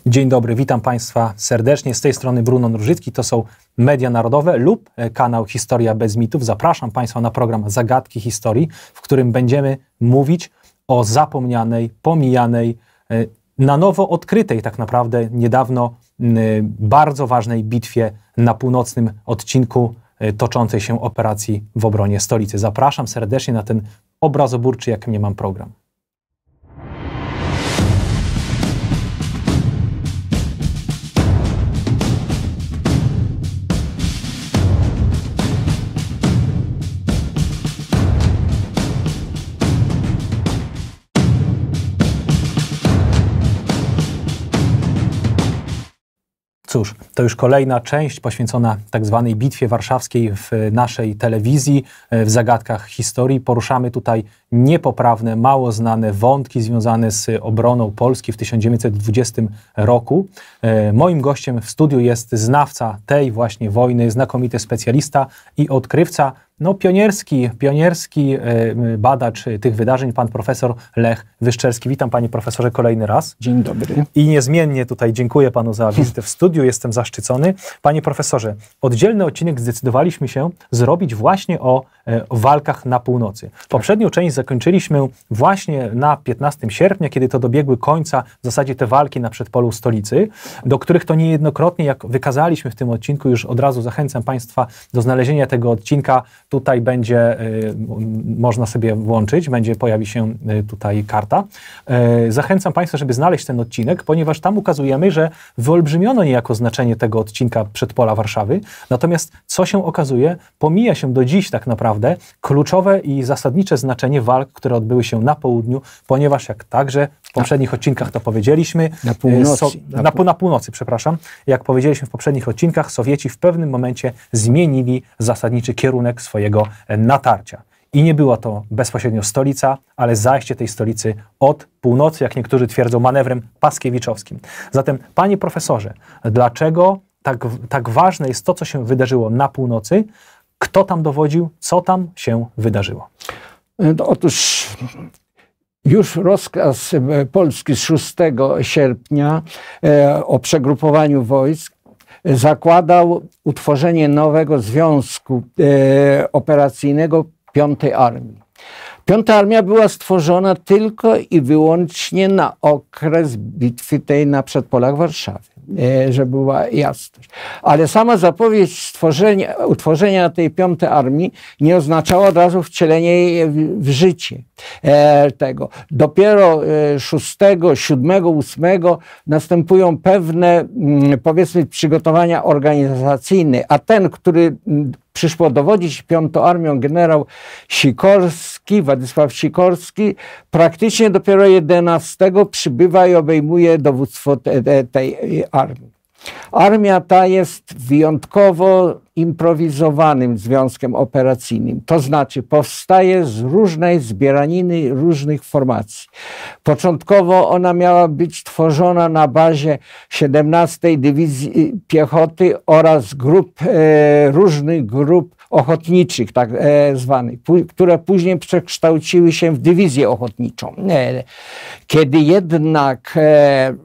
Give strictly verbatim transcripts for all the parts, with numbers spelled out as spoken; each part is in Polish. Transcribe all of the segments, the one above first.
Dzień dobry, witam Państwa serdecznie. Z tej strony Bruno Różycki, to są Media Narodowe lub kanał Historia bez mitów. Zapraszam Państwa na program Zagadki Historii, w którym będziemy mówić o zapomnianej, pomijanej, na nowo odkrytej tak naprawdę niedawno bardzo ważnej bitwie na północnym odcinku toczącej się operacji w obronie stolicy. Zapraszam serdecznie na ten obrazoburczy, jak nie mam program. Cóż, to już kolejna część poświęcona tak zwanej Bitwie Warszawskiej w naszej telewizji, w Zagadkach Historii. Poruszamy tutaj niepoprawne, mało znane wątki związane z obroną Polski w tysiąc dziewięćset dwudziestym roku. Moim gościem w studiu jest znawca tej właśnie wojny, znakomity specjalista i odkrywca, no pionierski, pionierski badacz tych wydarzeń, pan profesor Lech Wyszczerski. Witam, panie profesorze, kolejny raz. Dzień dobry. I niezmiennie tutaj dziękuję panu za wizytę w studiu, jestem zaszczycony. Panie profesorze, oddzielny odcinek zdecydowaliśmy się zrobić właśnie o, o walkach na północy. Poprzednią część zakończyliśmy właśnie na piętnastego sierpnia, kiedy to dobiegły końca w zasadzie te walki na przedpolu stolicy, do których to niejednokrotnie, jak wykazaliśmy w tym odcinku, już od razu zachęcam państwa do znalezienia tego odcinka. Tutaj będzie, y, można sobie włączyć, będzie, pojawi się y, tutaj karta. Y, zachęcam Państwa, żeby znaleźć ten odcinek, ponieważ tam ukazujemy, że wyolbrzymiono niejako znaczenie tego odcinka przedpola Warszawy. Natomiast co się okazuje, pomija się do dziś tak naprawdę kluczowe i zasadnicze znaczenie walk, które odbyły się na południu, ponieważ jak także w poprzednich odcinkach to powiedzieliśmy, na północy, so, na, na, na północy, przepraszam, jak powiedzieliśmy w poprzednich odcinkach, Sowieci w pewnym momencie zmienili zasadniczy kierunek swojego natarcia. I nie była to bezpośrednio stolica, ale zajście tej stolicy od północy, jak niektórzy twierdzą, manewrem paskiewiczowskim. Zatem, panie profesorze, dlaczego tak, tak ważne jest to, co się wydarzyło na północy? Kto tam dowodził? Co tam się wydarzyło? No, otóż już rozkaz polski z szóstego sierpnia e, o przegrupowaniu wojsk zakładał utworzenie nowego związku e, operacyjnego piątej Armii. Piąta Armia była stworzona tylko i wyłącznie na okres bitwy tej na przedpolach Warszawy, e, żeby była jasność. Ale sama zapowiedź stworzenia, utworzenia tej piątej Armii nie oznaczała od razu wcielenia jej w, w życie e, tego. Dopiero e, szóstego, siódmego, ósmego następują pewne, m, powiedzmy, przygotowania organizacyjne, a ten, który m, przyszło dowodzić piątą Armią, generał Sikorski, Władysław Sikorski, praktycznie dopiero jedenastego przybywa i obejmuje dowództwo te, te, tej armii. Armia ta jest wyjątkowo improwizowanym związkiem operacyjnym, to znaczy powstaje z różnej zbieraniny różnych formacji. Początkowo ona miała być tworzona na bazie siedemnastej Dywizji Piechoty oraz grup, e, różnych grup ochotniczych, tak e, zwanych, które później przekształciły się w dywizję ochotniczą. E, kiedy jednak e,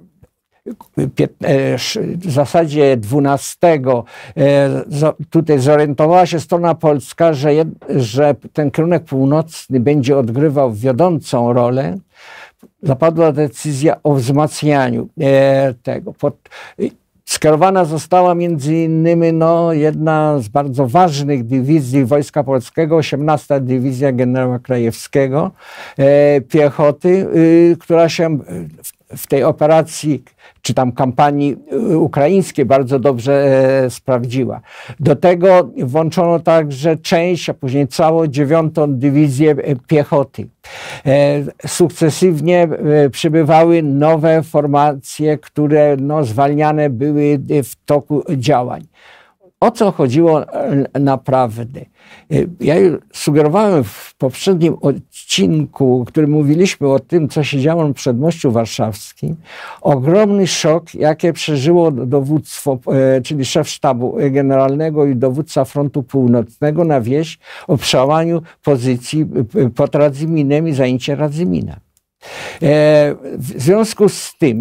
w zasadzie dwunastego tutaj zorientowała się strona polska, że, jed, że ten kierunek północny będzie odgrywał wiodącą rolę. Zapadła decyzja o wzmacnianiu tego. Pod, skierowana została między innymi no, jedna z bardzo ważnych dywizji Wojska Polskiego, osiemnasta Dywizja Generała Krajewskiego e, Piechoty, y, która się w, w tej operacji czy tam kampanii ukraińskiej bardzo dobrze e, sprawdziła. Do tego włączono także część, a później całą dziewiątą Dywizję Piechoty. E, sukcesywnie e, przybywały nowe formacje, które no, zwalniane były w toku działań. O co chodziło naprawdę? Ja sugerowałem w poprzednim odcinku, w którym mówiliśmy o tym, co się działo na Przedmościu Warszawskim, ogromny szok, jakie przeżyło dowództwo, czyli szef sztabu generalnego i dowódca frontu północnego na wieść o przełamaniu pozycji pod Radzyminem i zajęcie Radzymina. W związku z tym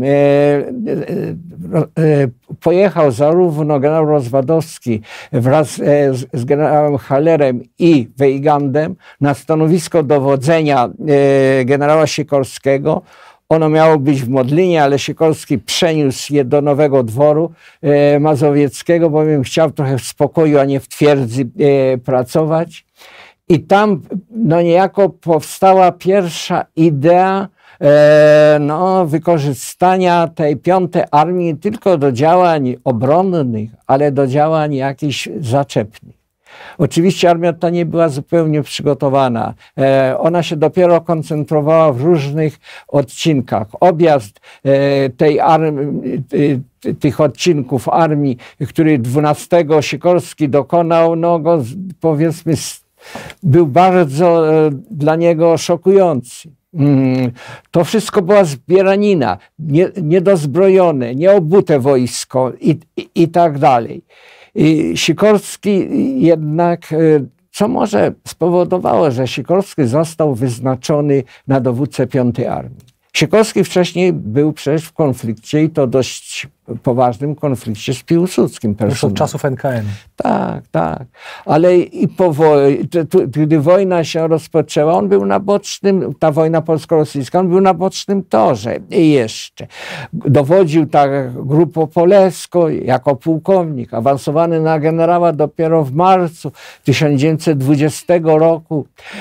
pojechał zarówno generał Rozwadowski wraz z generałem Hallerem i Weygandem na stanowisko dowodzenia generała Sikorskiego. Ono miało być w Modlinie, ale Sikorski przeniósł je do Nowego Dworu Mazowieckiego, bowiem chciał trochę w spokoju, a nie w twierdzy pracować. I tam no niejako powstała pierwsza idea e, no, wykorzystania tej piątej Armii nie tylko do działań obronnych, ale do działań jakichś zaczepnych. Oczywiście armia ta nie była zupełnie przygotowana. E, ona się dopiero koncentrowała w różnych odcinkach. Objazd e, tej armii, e, tych odcinków armii, który dwunastego Sikorski dokonał, no go powiedzmy był bardzo e, dla niego szokujący. Mm, to wszystko była zbieranina, nie, niedozbrojone, nieobute wojsko i, i, i tak dalej. I Sikorski jednak, e, co może spowodowało, że Sikorski został wyznaczony na dowódcę piątej Armii. Sikorski wcześniej był przecież w konflikcie i to dość poważnym konflikcie z Piłsudskim. Już od czasów N K N. Tak, tak. Ale i po wojnie, gdy wojna się rozpoczęła, on był na bocznym, ta wojna polsko-rosyjska, on był na bocznym torze i jeszcze. Dowodził tak grupą Poleską jako pułkownik, awansowany na generała dopiero w marcu tysiąc dziewięćset dwudziestego roku.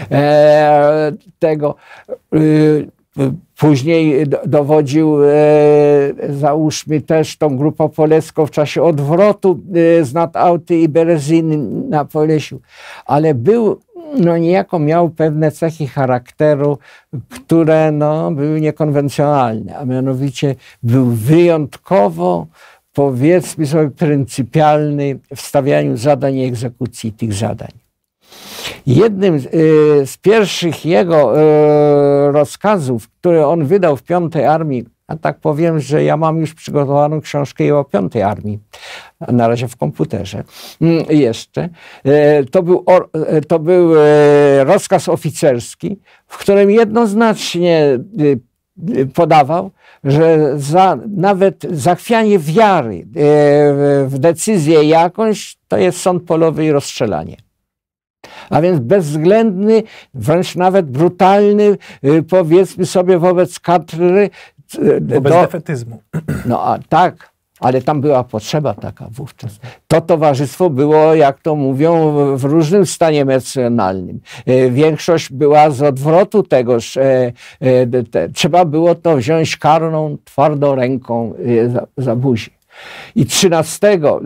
E, tego... Y, Później dowodził, e, załóżmy, też tą grupą poleską w czasie odwrotu e, z Nadauty i Berezyny na Polesiu. Ale był, no niejako miał pewne cechy charakteru, które no, były niekonwencjonalne, a mianowicie był wyjątkowo, powiedzmy sobie, pryncypialny w stawianiu zadań i egzekucji tych zadań. Jednym z pierwszych jego rozkazów, które on wydał w piątej Armii, a tak powiem, że ja mam już przygotowaną książkę o piątej Armii, na razie w komputerze jeszcze, to był, to był rozkaz oficerski, w którym jednoznacznie podawał, że za nawet zachwianie wiary w decyzję jakąś to jest sąd polowy i rozstrzelanie. A więc bezwzględny, wręcz nawet brutalny, powiedzmy sobie, wobec kadry. Wobec do, defetyzmu. No a tak, ale tam była potrzeba taka wówczas. To towarzystwo było, jak to mówią, w różnym stanie emocjonalnym. Większość była z odwrotu tegoż. Trzeba było to wziąć karną, twardą ręką za, za buzię. I trzynastego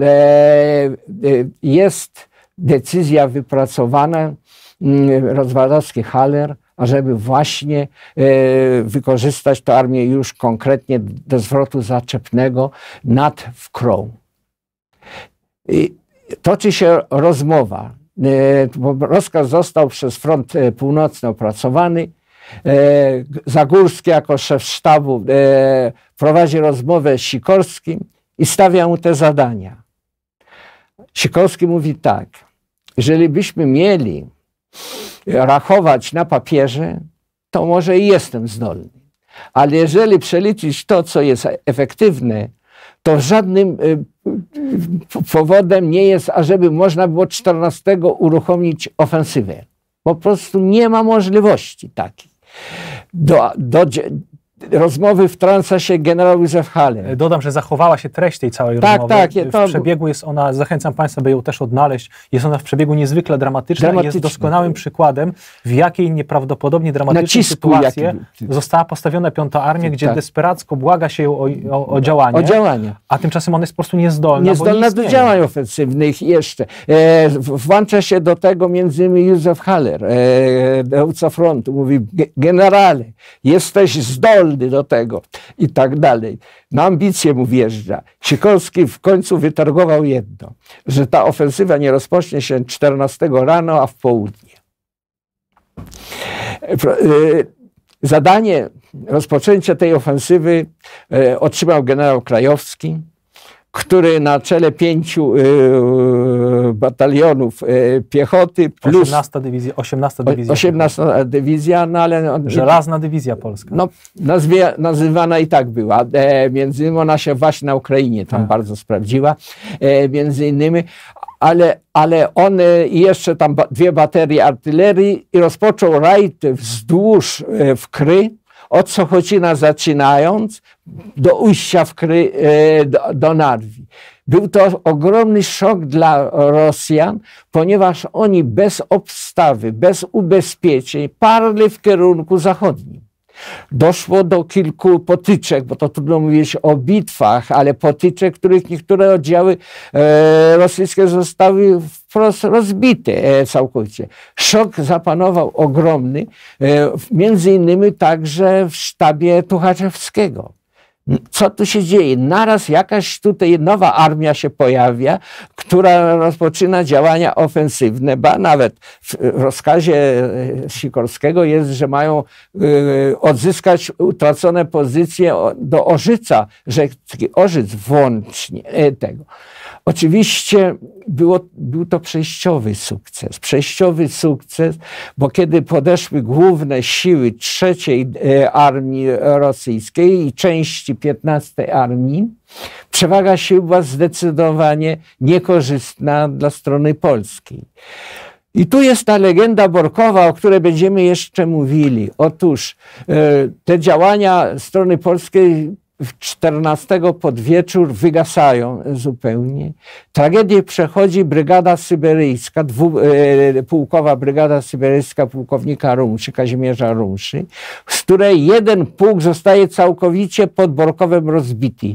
jest decyzja wypracowana, Rozwadowski, Haller, ażeby właśnie e, wykorzystać tę armię już konkretnie do zwrotu zaczepnego nad Wkrą. I toczy się rozmowa, e, bo rozkaz został przez front północny opracowany. E, Zagórski jako szef sztabu e, prowadzi rozmowę z Sikorskim i stawia mu te zadania. Sikorski mówi tak: jeżeli byśmy mieli rachować na papierze, to może i jestem zdolny. Ale jeżeli przeliczyć to, co jest efektywne, to żadnym powodem nie jest, ażeby można było czternastego uruchomić ofensywę. Po prostu nie ma możliwości takiej. Do, do, rozmowy wtrąca się generał Józef Haller. Dodam, że zachowała się treść tej całej tak, rozmowy. Tak, w to... przebiegu jest ona, zachęcam Państwa, by ją też odnaleźć, jest ona w przebiegu niezwykle dramatyczna, dramatyczna. Jest doskonałym przykładem, w jakiej nieprawdopodobnie dramatycznej sytuacji została postawiona Piąta Armia, gdzie tak. desperacko błaga się ją o, o, o działanie, o działanie, a tymczasem ona jest po prostu niezdolna. Niezdolna nie do działań ofensywnych jeszcze. E, włącza się do tego między innymi Józef Haller, e, dowódca frontu, mówi: generale, jesteś zdolny do tego i tak dalej. Na ambicje mu wjeżdża. Sikorski w końcu wytargował jedno, że ta ofensywa nie rozpocznie się czternastego rano, a w południe. Zadanie rozpoczęcia tej ofensywy otrzymał generał Krajowski. który na czele pięciu y, batalionów y, piechoty plus osiemnasta dywizja, osiemnasta dywizja. osiemnasta dywizja, no ale... On, Żelazna dywizja polska. No, nazwie, nazywana i tak była. E, między innymi ona się właśnie na Ukrainie tam tak. bardzo sprawdziła. E, między innymi, ale, ale on e, jeszcze tam ba, dwie baterie artylerii i rozpoczął rajd wzdłuż e, Wkry, od Sochocina zaczynając, do ujścia Wkry e, do, do Narwi. Był to ogromny szok dla Rosjan, ponieważ oni bez obstawy, bez ubezpieczeń parli w kierunku zachodnim. Doszło do kilku potyczek, bo to trudno mówić o bitwach, ale potyczek, których niektóre oddziały e, rosyjskie zostały wprost rozbite e, całkowicie. Szok zapanował ogromny, e, między innymi także w sztabie Tuchaczewskiego. Co tu się dzieje? Naraz jakaś tutaj nowa armia się pojawia, która rozpoczyna działania ofensywne, ba nawet w rozkazie Sikorskiego jest, że mają y, odzyskać utracone pozycje do Orzyca, że taki Orzyc włącznie tego. Oczywiście było, był to przejściowy sukces. Przejściowy sukces, bo kiedy podeszły główne siły trzeciej Armii Rosyjskiej i części piętnastej Armii, przewaga sił była zdecydowanie niekorzystna dla strony polskiej. I tu jest ta legenda Borkowa, o której będziemy jeszcze mówili. Otóż te działania strony polskiej czternastego pod wieczór wygasają zupełnie. Tragedię przechodzi brygada syberyjska, dwu, e, pułkowa brygada syberyjska pułkownika Rumszy, Kazimierza Rumszy, z której jeden pułk zostaje całkowicie pod Borkowem rozbity.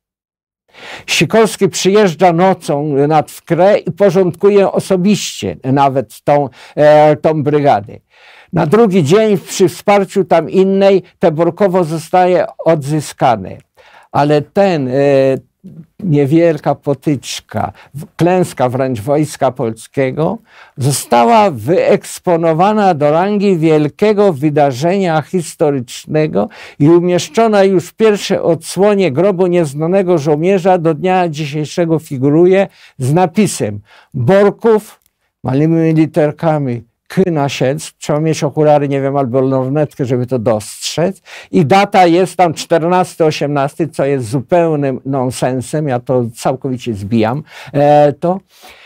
Sikorski przyjeżdża nocą nad Wkrę i porządkuje osobiście nawet tą, e, tą brygadę. Na drugi dzień przy wsparciu tam innej te Borkowo zostaje odzyskane. Ale ten, e, niewielka potyczka, klęska wręcz wojska polskiego została wyeksponowana do rangi wielkiego wydarzenia historycznego i umieszczona już w pierwszej odsłonie grobu nieznanego żołnierza do dnia dzisiejszego figuruje z napisem Borków, małymi literkami K na siedz, trzeba mieć okulary, nie wiem, albo lornetkę, żeby to dostrzec. I data jest tam czternasty osiemnasty, co jest zupełnym nonsensem, ja to całkowicie zbijam e, to.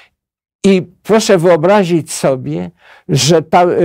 I proszę wyobrazić sobie, że ta, e,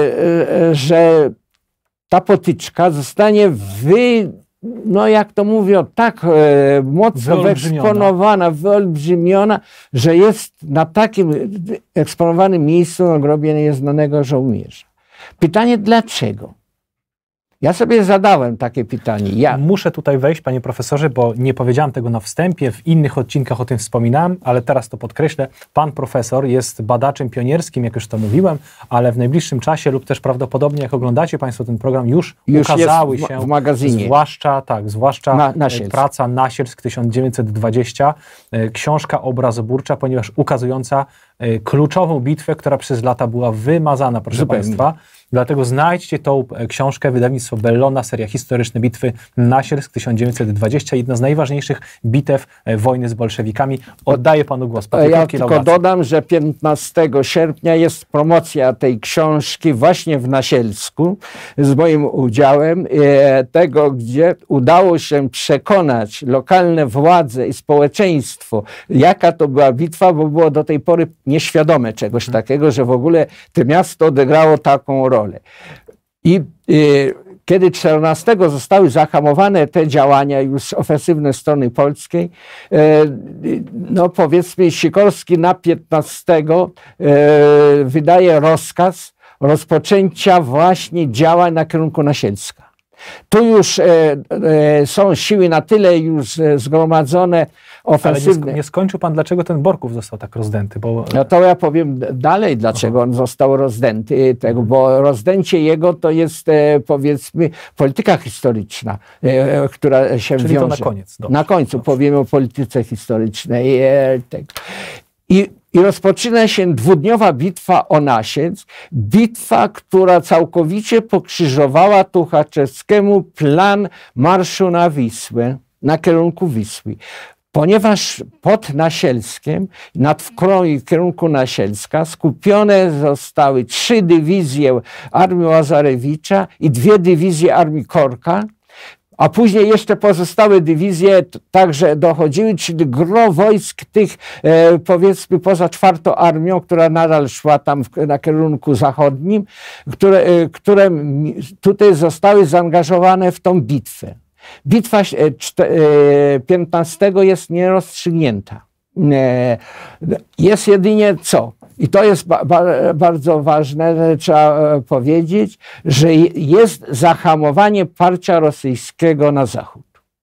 e, że ta potyczka zostanie wy... no jak to mówią, tak e, mocno wyeksponowana, wyolbrzymiona, że jest na takim eksponowanym miejscu na grobie nieznanego żołnierza. Pytanie dlaczego? Ja sobie zadałem takie pytanie. Ja... Muszę tutaj wejść, panie profesorze, bo nie powiedziałem tego na wstępie, w innych odcinkach o tym wspominałem, ale teraz to podkreślę. Pan profesor jest badaczem pionierskim, jak już to mówiłem, ale w najbliższym czasie lub też prawdopodobnie, jak oglądacie państwo ten program, już, już ukazały jest w, się w magazynie. Zwłaszcza, tak, zwłaszcza na, Nasielsk. praca Nasielsk tysiąc dziewięćset dwadzieścia, książka obrazoburcza, ponieważ ukazująca kluczową bitwę, która przez lata była wymazana, proszę Zupełnie. państwa. Dlatego znajdźcie tą książkę, wydawnictwo Bellona, seria Historyczne bitwy Nasielsk tysiąc dziewięćset dwadzieścia, jedna z najważniejszych bitew wojny z bolszewikami. Oddaję panu głos. Ja tylko laudacji. Dodam, że piętnastego sierpnia jest promocja tej książki właśnie w Nasielsku z moim udziałem, e, tego, gdzie udało się przekonać lokalne władze i społeczeństwo, jaka to była bitwa, bo było do tej pory nieświadome czegoś hmm. takiego, że w ogóle to miasto odegrało taką rolę. I y, kiedy czternastego zostały zahamowane te działania już ofensywne strony polskiej, y, no powiedzmy Sikorski na piętnastego y, wydaje rozkaz rozpoczęcia właśnie działań na kierunku Nasielska. Tu już e, e, są siły na tyle już e, zgromadzone, ofensywne. Ale nie, nie skończył pan, dlaczego ten Borków został tak rozdęty? Bo... No to ja powiem dalej, dlaczego Aha. on został rozdęty, tego, bo rozdęcie jego to jest e, powiedzmy polityka historyczna, e, która się Czyli wiąże. To na koniec. Dobrze. Na końcu Dobrze. Powiemy o polityce historycznej. E, tego. I I rozpoczyna się dwudniowa bitwa o Nasielsk, bitwa, która całkowicie pokrzyżowała Tuchaczewskiemu plan marszu na Wisłę, na kierunku Wisły. ponieważ pod Nasielskiem, nad wkroju w kierunku Nasielska skupione zostały trzy dywizje Armii Łazarewicza i dwie dywizje Armii Korka, a później jeszcze pozostałe dywizje także dochodziły, czyli gro wojsk tych, e, powiedzmy, poza czwartą armią, która nadal szła tam w, na kierunku zachodnim, które, e, które tutaj zostały zaangażowane w tą bitwę. Bitwa piętnastego jest nierozstrzygnięta. Jest jedynie co? I to jest ba ba bardzo ważne, trzeba powiedzieć, że jest zahamowanie parcia rosyjskiego na zachód.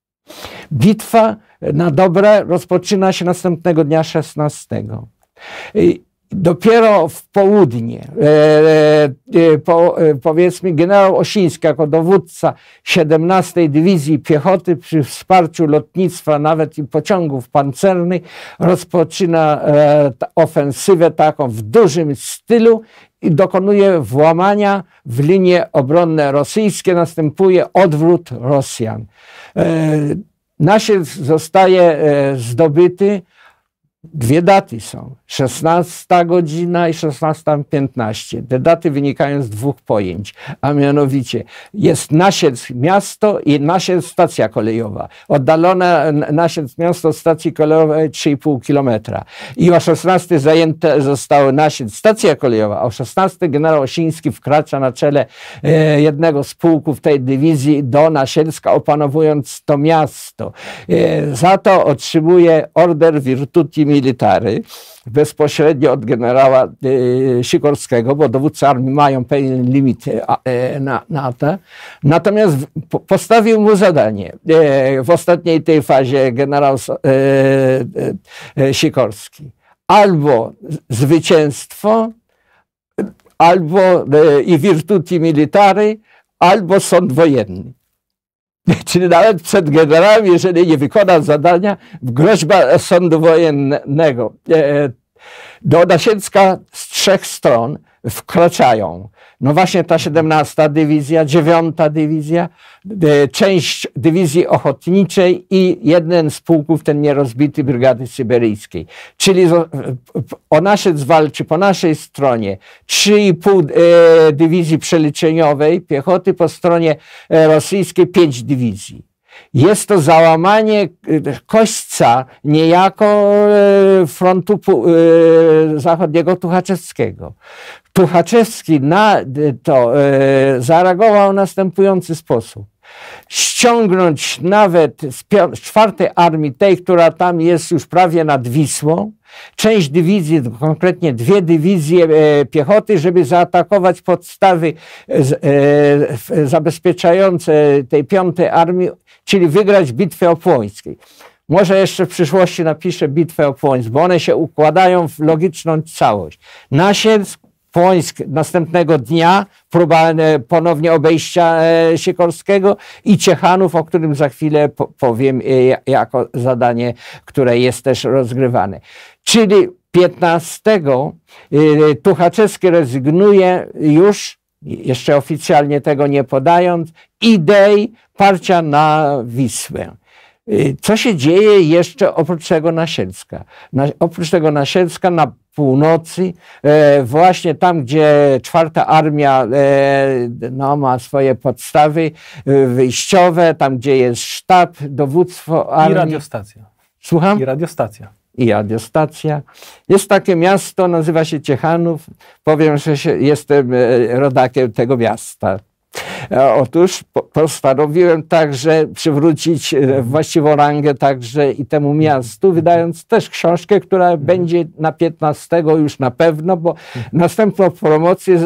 Bitwa na dobre rozpoczyna się następnego dnia szesnastego. Dopiero w południe, e, e, po, e, powiedzmy, generał Osiński jako dowódca siedemnastej Dywizji Piechoty przy wsparciu lotnictwa, nawet i pociągów pancernych, rozpoczyna e, ofensywę taką w dużym stylu i dokonuje włamania w linie obronne rosyjskie. Następuje odwrót Rosjan. E, Nasielsk zostaje e, zdobyty. Dwie daty są, szesnasta godzina i szesnasta piętnaście. Te daty wynikają z dwóch pojęć, a mianowicie jest Nasielsk miasto i Nasielsk stacja kolejowa. Oddalone Nasielsk miasto od stacji kolejowej trzy i pół kilometra. I o szesnastej zajęte zostało Nasielsk stacja kolejowa, a o szesnastej generał Osiński wkracza na czele e, jednego z pułków tej dywizji do Nasielska, opanowując to miasto. E, za to otrzymuje order Virtuti Militari bezpośrednio od generała e, Sikorskiego, bo dowódcy armii mają pewien limit e, na, na to. Natomiast w, postawił mu zadanie e, w ostatniej tej fazie generał e, e, Sikorski. Albo zwycięstwo, albo e, i Virtuti Militari, albo sąd wojenny. Czyli nawet przed generałem, jeżeli nie wykona zadania, groźba sądu wojennego. Do Nasielska z trzech stron wkraczają. No właśnie ta siedemnasta Dywizja, dziewiąta Dywizja, część Dywizji Ochotniczej i jeden z pułków, ten nierozbity Brygady Syberyjskiej. Czyli o Nasielsk walczy po naszej stronie trzy i pół Dywizji Przeliczeniowej piechoty, po stronie rosyjskiej pięć dywizji. Jest to załamanie kośćca niejako frontu zachodniego Tuchaczewskiego. Tuchaczewski na to e, zareagował w następujący sposób. Ściągnąć nawet z, z czwartej armii, tej, która tam jest już prawie nad Wisłą, część dywizji, konkretnie dwie dywizje e, piechoty, żeby zaatakować podstawy e, e, zabezpieczające tej piątej armii, czyli wygrać bitwę o Płońskiej. Może jeszcze w przyszłości napiszę bitwę o Płońsk, bo one się układają w logiczną całość. Nasielsk, Płońsk następnego dnia, próba ponownie obejścia Sikorskiego i Ciechanów, o którym za chwilę powiem jako zadanie, które jest też rozgrywane. Czyli piętnastego Tuchaczewski rezygnuje już, jeszcze oficjalnie tego nie podając, idei parcia na Wisłę. Co się dzieje jeszcze oprócz tego Nasielska? Na, oprócz tego Nasielska na północy, e, właśnie tam, gdzie czwarta armia e, no, ma swoje podstawy e, wyjściowe, tam, gdzie jest sztab, dowództwo armii. I radiostacja. Słucham? I radiostacja. I radiostacja. Jest takie miasto, nazywa się Ciechanów. Powiem, że się, jestem rodakiem tego miasta. Otóż postanowiłem także przywrócić właściwą rangę także i temu miastu, wydając też książkę, która będzie na piętnastego już na pewno, bo następną promocję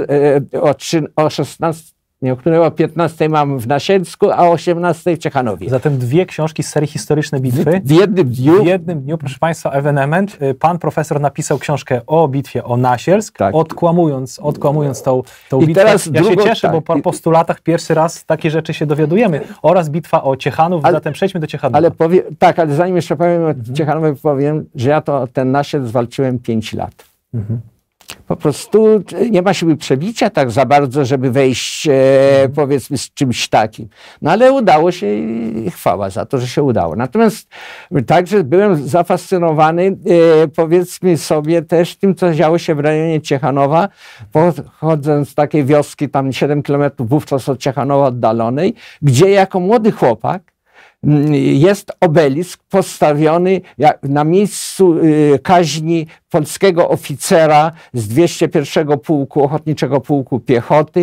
o szesnastej, nie, o której o piętnastej mam w Nasielsku, a o osiemnastej w Ciechanowie. Zatem dwie książki z serii Historyczne Bitwy. W jednym dniu. W jednym dniu, proszę Państwa, ewenement. Pan profesor napisał książkę o bitwie o Nasielsk, tak. odkłamując, odkłamując tą, tą I bitwę. Teraz ja drugą, się cieszę, tak. bo po postulatach pierwszy raz takie rzeczy się dowiadujemy. Oraz bitwa o Ciechanów, ale, zatem przejdźmy do Ciechanowa. Ale powie, tak, ale zanim jeszcze powiem o mhm. Ciechanowie, powiem, że ja to ten Nasielsk walczyłem pięć lat. Mhm. po prostu nie ma siły przebicia tak za bardzo, żeby wejść e, powiedzmy z czymś takim. No ale udało się i chwała za to, że się udało. Natomiast także byłem zafascynowany e, powiedzmy sobie też tym, co działo się w rejonie Ciechanowa, pochodząc z takiej wioski tam siedem kilometrów wówczas od Ciechanowa oddalonej, gdzie jako młody chłopak jest obelisk postawiony na miejscu kaźni polskiego oficera z dwieście pierwszego Pułku, Ochotniczego Pułku Piechoty,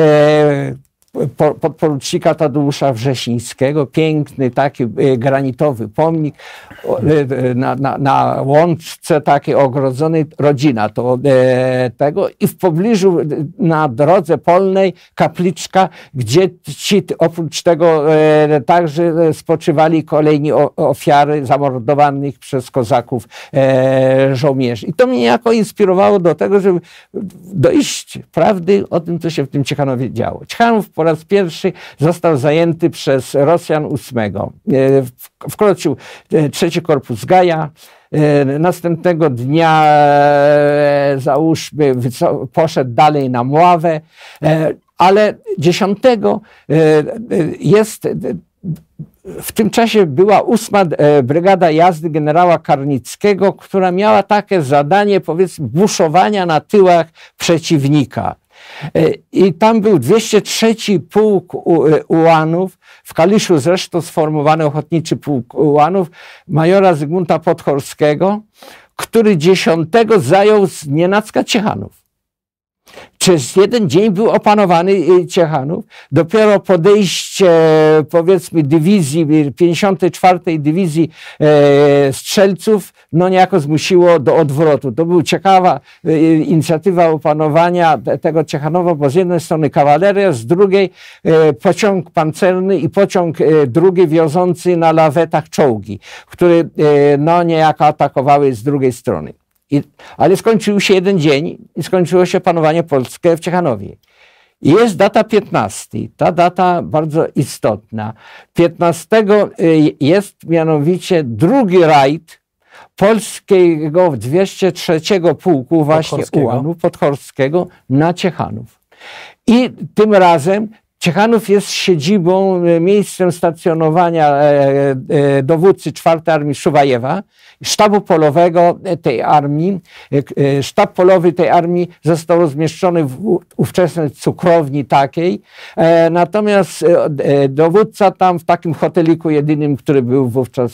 podporucznika Tadeusza Wrzesińskiego. Piękny taki granitowy pomnik na, na, na łączce takiej ogrodzonej, rodzina to tego i w pobliżu na drodze polnej kapliczka, gdzie ci oprócz tego także spoczywali kolejni ofiary zamordowanych przez kozaków żołnierzy. I to mnie niejako inspirowało do tego, żeby dojść prawdy o tym, co się w tym Ciechanowie działo. Ciechanów po raz pierwszy został zajęty przez Rosjan ósmego. Wkroczył trzeci Korpus Gaja. Następnego dnia, załóżmy, poszedł dalej na Mławę, ale dziesiątego jest... W tym czasie była ósma Brygada Jazdy generała Karnickiego, która miała takie zadanie, powiedzmy, buszowania na tyłach przeciwnika. I tam był dwieście trzeci Pułk Ułanów, w Kaliszu zresztą sformowany Ochotniczy Pułk Ułanów majora Zygmunta Podchorskiego, który dziesiątego zajął z nienacka Ciechanów. Przez jeden dzień był opanowany Ciechanów. Dopiero podejście, powiedzmy, dywizji, pięćdziesiątej czwartej Dywizji e, Strzelców, no niejako zmusiło do odwrotu. To była ciekawa e, inicjatywa opanowania tego Ciechanowa, bo z jednej strony kawaleria, z drugiej e, pociąg pancerny i pociąg e, drugi wiozący na lawetach czołgi, które e, no niejako atakowały z drugiej strony. I, ale skończył się jeden dzień i skończyło się panowanie polskie w Ciechanowie. I jest data piętnasta. Ta data bardzo istotna. piętnastego jest mianowicie drugi rajd polskiego dwieście trzeciego Pułku właśnie Ułanów Podchorskiego na Ciechanów. I tym razem Ciechanów jest siedzibą, miejscem stacjonowania dowódcy czwartej Armii Szuwajewa, sztabu polowego tej armii. Sztab polowy tej armii został rozmieszczony w ówczesnej cukrowni takiej, natomiast dowódca tam w takim hoteliku jedynym, który był wówczas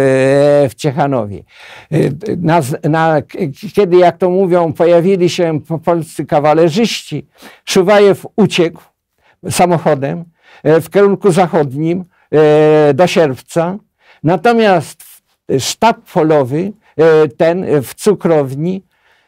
w Ciechanowie. Na, na, kiedy, jak to mówią, pojawili się polscy kawalerzyści, Szuwajew uciekł samochodem w kierunku zachodnim do Sierpca. Natomiast sztab polowy, ten w cukrowni,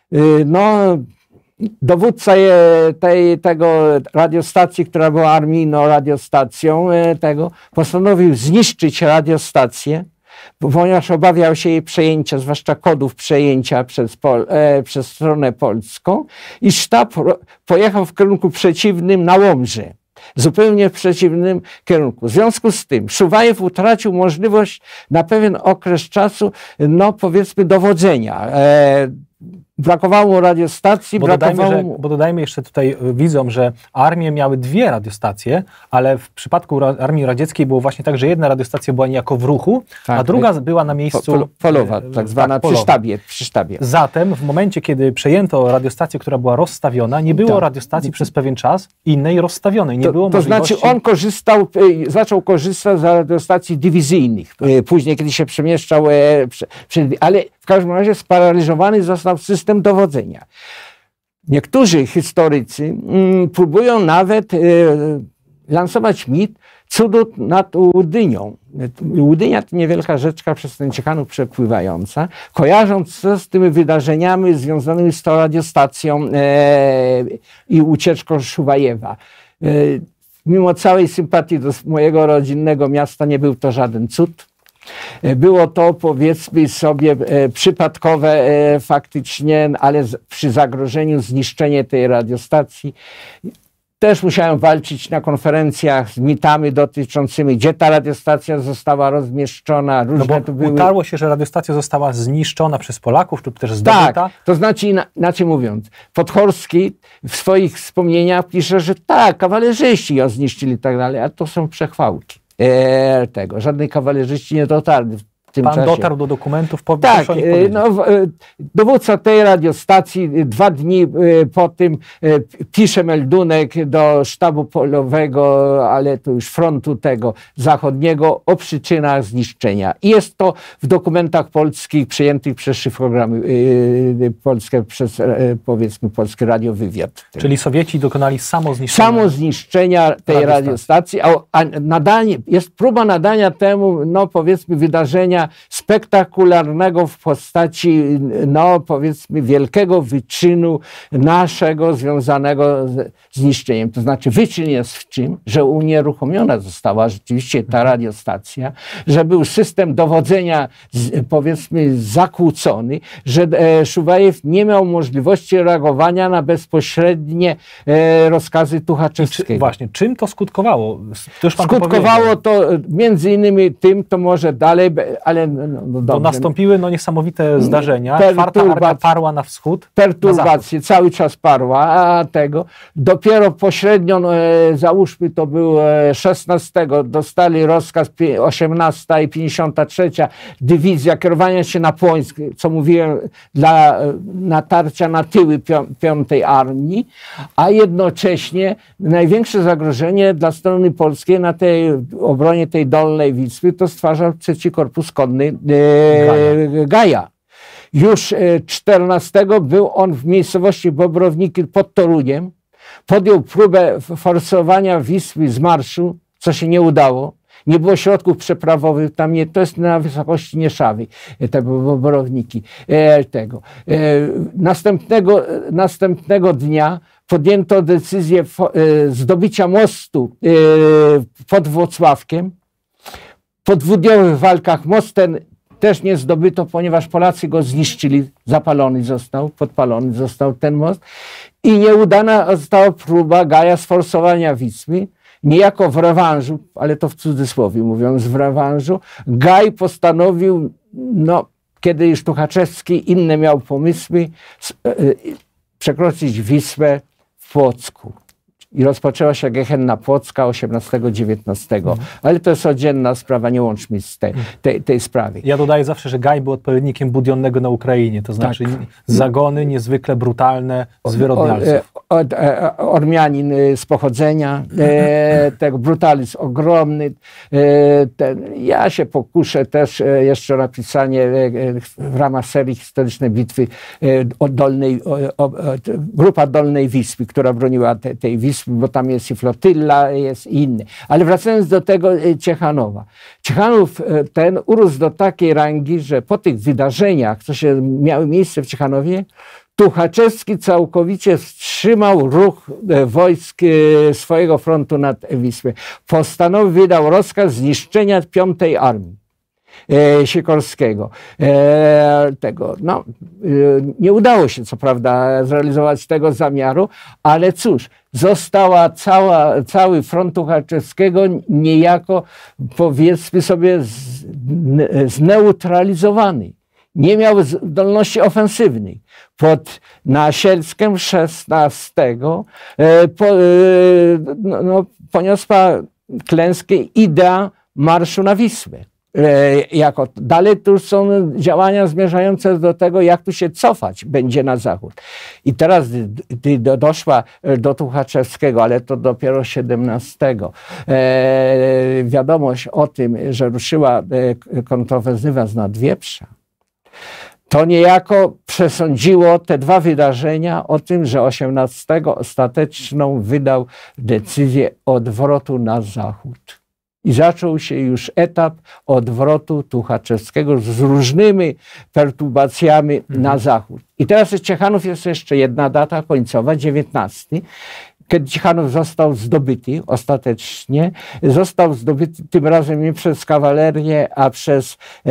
no, dowódca tej, tego radiostacji, która była armijną radiostacją, tego, postanowił zniszczyć radiostację, ponieważ obawiał się jej przejęcia, zwłaszcza kodów przejęcia przez, Pol, e, przez stronę polską, i sztab pojechał w kierunku przeciwnym na Łomżę. Zupełnie w przeciwnym kierunku. W związku z tym Szuwajew utracił możliwość na pewien okres czasu, no powiedzmy, dowodzenia. E, brakowało mu radiostacji, bo brakowało dodajmy, mu... że, bo dodajmy jeszcze tutaj widzom, że armie miały dwie radiostacje, ale w przypadku Armii Radzieckiej było właśnie tak, że jedna radiostacja była niejako w ruchu, tak, a druga była na miejscu... Po, polowa, tak zwana, tak, polowa. Przy sztabie, przy sztabie. Zatem w momencie, kiedy przejęto radiostację, która była rozstawiona, nie było tak. radiostacji przez pewien czas innej rozstawionej. Nie to, było to możliwości... znaczy on korzystał, zaczął korzystać z radiostacji dywizyjnych. Później, kiedy się przemieszczał, ale w każdym razie sparaliżowany został system dowodzenia. Niektórzy historycy mm, próbują nawet y, lansować mit cudu nad Łudynią. Łudynia to niewielka rzeczka przez ten Ciechanów przepływająca, kojarząc to z tymi wydarzeniami związanymi z tą radiostacją e, i ucieczką Szuwajewa. E, mimo całej sympatii do mojego rodzinnego miasta nie był to żaden cud. Było to, powiedzmy sobie, przypadkowe faktycznie, ale przy zagrożeniu zniszczenie tej radiostacji. Też musiałem walczyć na konferencjach z mitami dotyczącymi, gdzie ta radiostacja została rozmieszczona. Różne no bo to były... utarło się, że radiostacja została zniszczona przez Polaków lub też zdobyta. Tak, to znaczy, inaczej mówiąc, Podchorski w swoich wspomnieniach pisze, że tak, kawalerzyści ją zniszczyli i tak dalej, a to są przechwałki e, tego. Żadnej kawalerzyści nie dotarli. W tym Pan czasie. dotarł do dokumentów, po, tak, proszę o nich powiedzieć. no, dowódca tej radiostacji dwa dni po tym pisze meldunek do sztabu polowego, ale to już frontu tego zachodniego, o przyczynach zniszczenia. I jest to w dokumentach polskich przyjętych przez szyfrogramy yy, polskie, przez yy, powiedzmy polski radiowywiad. Czyli Sowieci dokonali samozniszczenia. Samozniszczenia tej radiostacji, radiostacji a, a nadanie, jest próba nadania temu, no powiedzmy, wydarzenia spektakularnego w postaci, no powiedzmy, wielkiego wyczynu naszego związanego z zniszczeniem. To znaczy wyczyn jest w czym? Że unieruchomiona została rzeczywiście ta radiostacja, że był system dowodzenia, powiedzmy, zakłócony, że e, Szuwajew nie miał możliwości reagowania na bezpośrednie e, rozkazy Tuchaczewskiego. Czy, właśnie, czym to skutkowało? To już pan skutkowało to między innymi tym, to może dalej, ale no, no to nastąpiły no, niesamowite zdarzenia. Perturbac- Czwarta armia parła na wschód. Perturbacje, cały czas parła, a tego dopiero pośrednio, no, e, załóżmy, to był e, szesnastego, dostali rozkaz osiemnasta i pięćdziesiąta trzecia dywizja kierowania się na Płońsk, co mówiłem, dla e, natarcia na tyły piątej armii, a jednocześnie największe zagrożenie dla strony polskiej na tej obronie tej dolnej Wisły to stwarzał trzeci Korpus Konny e, Gaja. Już czternastego był on w miejscowości Bobrowniki pod Toruniem. Podjął próbę forsowania Wisły z marszu, co się nie udało. Nie było środków przeprawowych, tam nie, to jest na wysokości Nieszawy, te Bobrowniki. E, tego. E, następnego, następnego dnia podjęto decyzję fo, e, zdobycia mostu e, pod Włocławkiem. Po dwudniowych walkach most ten też nie zdobyto, ponieważ Polacy go zniszczyli, zapalony został, podpalony został ten most i nieudana została próba Gaja sforsowania Wisły. Niejako w rewanżu, ale to w cudzysłowie mówiąc, w rewanżu, Gaj postanowił, no, kiedy już Tuchaczewski inne miał pomysły, przekroczyć Wisłę w Płocku. I rozpoczęła się Gehenna Płocka osiemnastego dziewiętnastego. Mhm. Ale to jest oddzielna sprawa, nie łączmy z te, te, tej sprawy. Ja dodaję zawsze, że Gaj był odpowiednikiem Budionnego na Ukrainie, to znaczy tak. Zagony niezwykle brutalne zwyrodnialców. Od, od, Ormianin z pochodzenia, e, tego brutalizm ogromny. E, ten, ja się pokuszę też e, jeszcze o napisanie e, w ramach serii historycznej bitwy e, o Dolnej, o, o, grupa Dolnej Wisły, która broniła te, tej Wisły, bo tam jest i flotylla, jest i inny. Ale wracając do tego Ciechanowa. Ciechanów ten urósł do takiej rangi, że po tych wydarzeniach, co się miały miejsce w Ciechanowie, Tuchaczewski całkowicie wstrzymał ruch wojsk swojego frontu nad Wisłą. Postanowił, wydał rozkaz zniszczenia piątej armii e, Sikorskiego. E, tego, no, e, nie udało się co prawda zrealizować tego zamiaru, ale cóż, została cała, cały front Tuchaczewskiego niejako, powiedzmy sobie, z, zneutralizowany. Nie miał zdolności ofensywnej. Pod Nasielskiem szesnastego e, po, e, no, no, poniosła klęskę idea marszu na Wisłę. E, jako, dalej tu są działania zmierzające do tego, jak tu się cofać będzie na zachód. I teraz gdy do, doszła do Tuchaczewskiego, ale to dopiero siedemnastego. E, wiadomość o tym, że ruszyła e, kontrofensywa z Nadwieprza, to niejako przesądziło te dwa wydarzenia o tym, że osiemnastego ostateczną wydał decyzję odwrotu na zachód. I zaczął się już etap odwrotu Tuchaczewskiego z różnymi perturbacjami mhm. na zachód. I teraz z Ciechanów jest jeszcze jedna data końcowa, dziewiętnasty, kiedy Ciechanów został zdobyty ostatecznie, został zdobyty tym razem nie przez kawalerię, a przez e,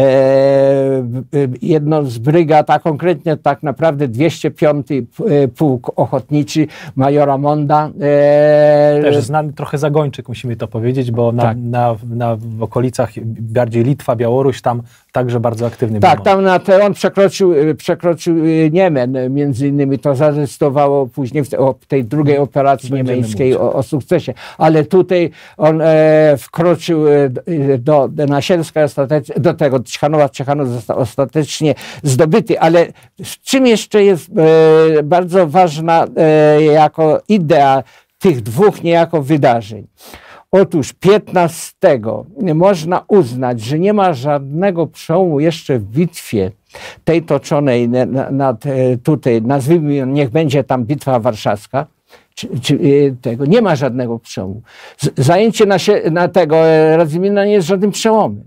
jedną z brygad, a konkretnie tak naprawdę dwieście piąty Pułk Ochotniczy majora Monda. E, Też znany trochę zagończyk, musimy to powiedzieć, bo na, tak. na, na, w okolicach bardziej Litwa, Białoruś, tam także bardzo aktywny tak, był. Tak, tam na te, on przekroczył, przekroczył Niemen, między innymi to zarejestrowało później w, te, w tej drugiej operacji niemeńskiej o, o sukcesie. Ale tutaj on e, wkroczył do, do Nasielska, do tego Ciechanowa, Ciechanów został ostatecznie zdobyty. Ale czym jeszcze jest e, bardzo ważna e, jako idea tych dwóch niejako wydarzeń? Otóż piętnastego można uznać, że nie ma żadnego przełomu jeszcze w bitwie tej toczonej nad, tutaj, nazwijmy, niech będzie tam Bitwa Warszawska, czy, czy, tego, nie ma żadnego przełomu. Zajęcie na, na tego Radzymina nie jest żadnym przełomem.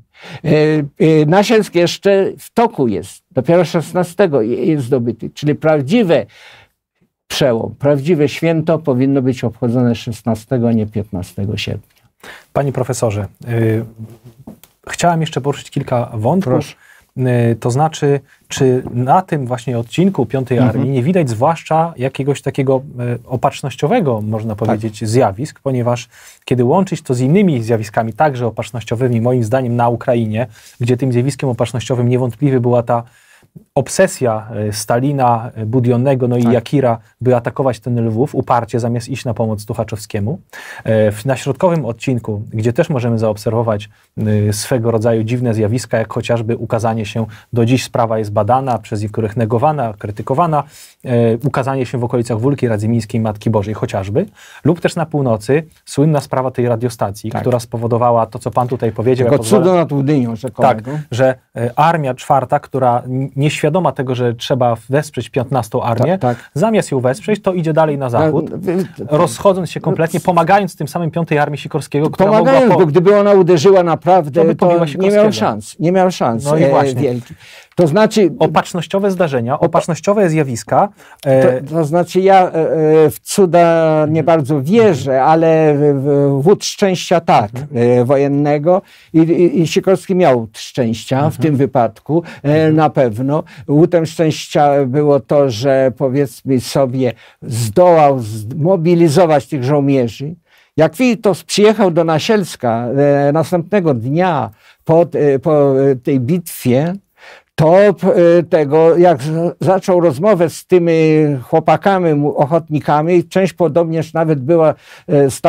Nasielsk jeszcze w toku jest, dopiero szesnastego jest zdobyty, czyli prawdziwe przełom, prawdziwe święto powinno być obchodzone szesnastego, a nie piętnastego sierpnia. Panie profesorze, yy, chciałem jeszcze poruszyć kilka wątków. Yy, to znaczy, czy na tym właśnie odcinku Piątej mhm. Armii nie widać zwłaszcza jakiegoś takiego yy, opatrznościowego, można powiedzieć, tak. zjawisk, ponieważ kiedy łączyć to z innymi zjawiskami, także opatrznościowymi, moim zdaniem na Ukrainie, gdzie tym zjawiskiem opatrznościowym niewątpliwie była ta obsesja Stalina, Budionnego, no i tak. Jakira, by atakować ten Lwów uparcie, zamiast iść na pomoc Tuchaczowskiemu. Na środkowym odcinku, gdzie też możemy zaobserwować swego rodzaju dziwne zjawiska, jak chociażby ukazanie się, do dziś sprawa jest badana, przez niektórych negowana, krytykowana, ukazanie się w okolicach Wólki Radzymińskiej Matki Bożej chociażby, lub też na północy słynna sprawa tej radiostacji, tak. która spowodowała to, co pan tutaj powiedział. Jako ja cudo nad Łudynią rzekomego. Tak, że armia czwarta, która nieświadoma tego, że trzeba wesprzeć piętnastą armię, tak, tak. zamiast ją wesprzeć, to idzie dalej na zachód, rozchodząc się kompletnie, pomagając tym samym piątej Armii Sikorskiego, która pomagając, mogła... Po... bo gdyby ona uderzyła naprawdę, to, to nie miał szans. Nie miał szans. No i właśnie. Wielki. To znaczy... Opatrznościowe zdarzenia, opatrznościowe zjawiska. E... To, to znaczy ja e, w cuda nie bardzo wierzę, ale w wód szczęścia tak, e, wojennego i, i, i Sikorski miał łód szczęścia mhm. w tym wypadku, e, na pewno. Łódem szczęścia było to, że powiedzmy sobie zdołał zmobilizować tych żołnierzy. Jak Witos przyjechał do Nasielska e, następnego dnia po, e, po tej bitwie, to tego, jak zaczął rozmowę z tymi chłopakami, ochotnikami, część podobnież nawet była z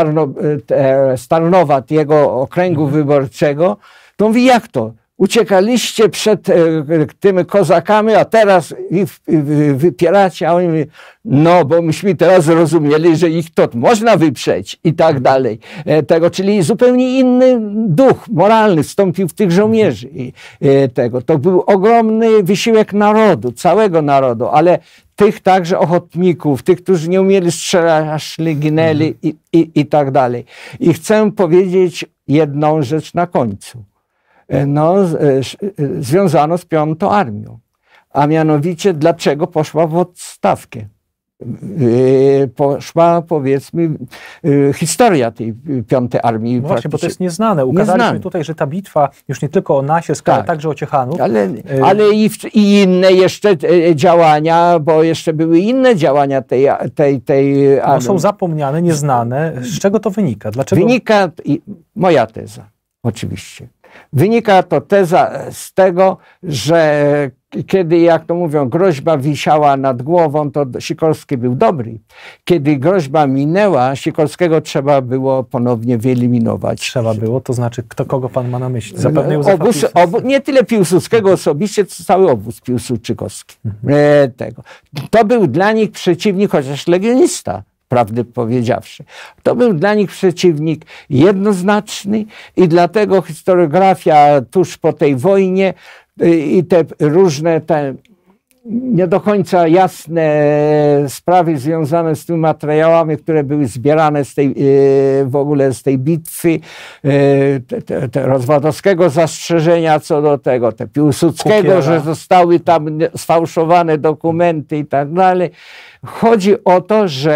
Tarnowa, jego okręgu mhm. wyborczego, to mówi, jak to? Uciekaliście przed e, tymi kozakami, a teraz ich wypieracie, a oni mówią, no bo myśmy teraz zrozumieli, że ich to można wyprzeć i tak dalej. E, tego, czyli zupełnie inny duch moralny wstąpił w tych żołnierzy. I, e, tego. To był ogromny wysiłek narodu, całego narodu, ale tych także ochotników, tych, którzy nie umieli strzelać, a szli, ginęli i, i, i tak dalej. I chcę powiedzieć jedną rzecz na końcu. No, związano z Piątą Armią. A mianowicie, dlaczego poszła w odstawkę? Poszła, powiedzmy, historia tej Piątej Armii. No właśnie, bo to jest nieznane. Ukazaliśmy nieznane. tutaj, że ta bitwa już nie tylko o Nasielsk, tak. ale także o Ciechanów. Ale, ale i, w, i inne jeszcze działania, bo jeszcze były inne działania tej, tej, tej armii. No są zapomniane, nieznane. Z czego to wynika? Dlaczego? Wynika, moja teza, oczywiście. Wynika to teza z tego, że kiedy, jak to mówią, groźba wisiała nad głową, to Sikorski był dobry. Kiedy groźba minęła, Sikorskiego trzeba było ponownie wyeliminować. Trzeba było? To znaczy, kto kogo pan ma na myśli? Zapewne obóz, obóz, nie tyle Piłsudskiego osobiście, co cały obóz piłsudczykowski. Mhm. E, tego. To był dla nich przeciwnik, chociaż legionista. Prawdę powiedziawszy. To był dla nich przeciwnik jednoznaczny i dlatego historiografia tuż po tej wojnie i te różne te nie do końca jasne sprawy związane z tymi materiałami, które były zbierane z tej, w ogóle z tej bitwy, te, te, te Rozwadowskiego zastrzeżenia co do tego, te Piłsudskiego, Kukiera. Że zostały tam sfałszowane dokumenty i tak dalej. Chodzi o to, że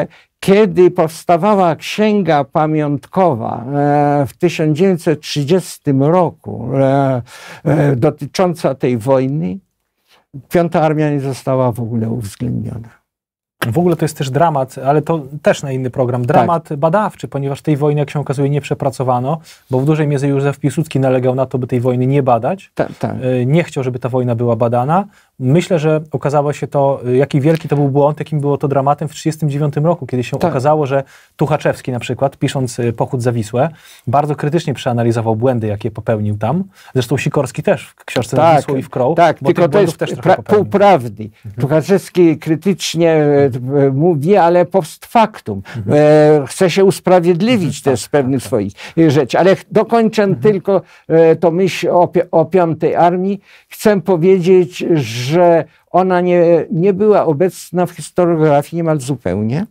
kiedy powstawała księga pamiątkowa e, w tysiąc dziewięćset trzydziestym roku e, e, dotycząca tej wojny, Piąta Armia nie została w ogóle uwzględniona. W ogóle to jest też dramat, ale to też na inny program, dramat tak. badawczy, ponieważ tej wojny, jak się okazuje, nie przepracowano, bo w dużej mierze Józef Piłsudski nalegał na to, by tej wojny nie badać. Tak, tak. Nie chciał, żeby ta wojna była badana. Myślę, że okazało się to, jaki wielki to był błąd, jakim było to dramatem w tysiąc dziewięćset trzydziestym dziewiątym roku, kiedy się tak. okazało, że Tuchaczewski na przykład, pisząc Pochód za Wisłę, bardzo krytycznie przeanalizował błędy, jakie popełnił tam. Zresztą Sikorski też w książce tak, na Wisłą i w Kroł. Tak, tylko to jest pra, półprawdy. Mhm. Tuchaczewski krytycznie mhm. mówi, ale post factum. Mhm. E, chce się usprawiedliwić mhm. też z pewnych tak, swoich tak. rzeczy. Ale dokończę mhm. tylko e, to myśl o, o Piątej Armii. Chcę powiedzieć, że ona nie, nie była obecna w historiografii niemal zupełnie.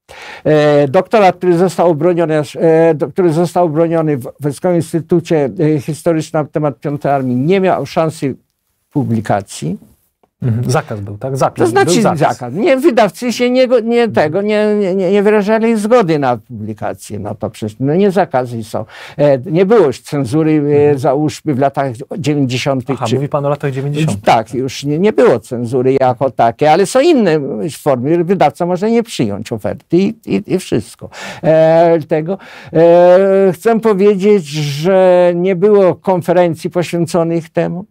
E, doktorat, który został obroniony, e, do, który został obroniony w Wojskowym Instytucie Historycznym na temat Piątej Armii, nie miał szansy publikacji. Mhm. Zakaz był, tak? Zapis. To znaczy był zakaz. zakaz. Nie, wydawcy się nie, nie tego, nie, nie, nie wyrażali zgody na publikację. No to przecież no nie zakazy są. E, nie było już cenzury, mhm. e, załóżmy w latach dziewięćdziesiątych. Aha, czy, mówi pan o latach dziewięćdziesiątych. Tak, już nie, nie było cenzury jako takie, ale są inne formy. Wydawca może nie przyjąć oferty i, i, i wszystko. E, tego. E, chcę powiedzieć, że nie było konferencji poświęconych temu.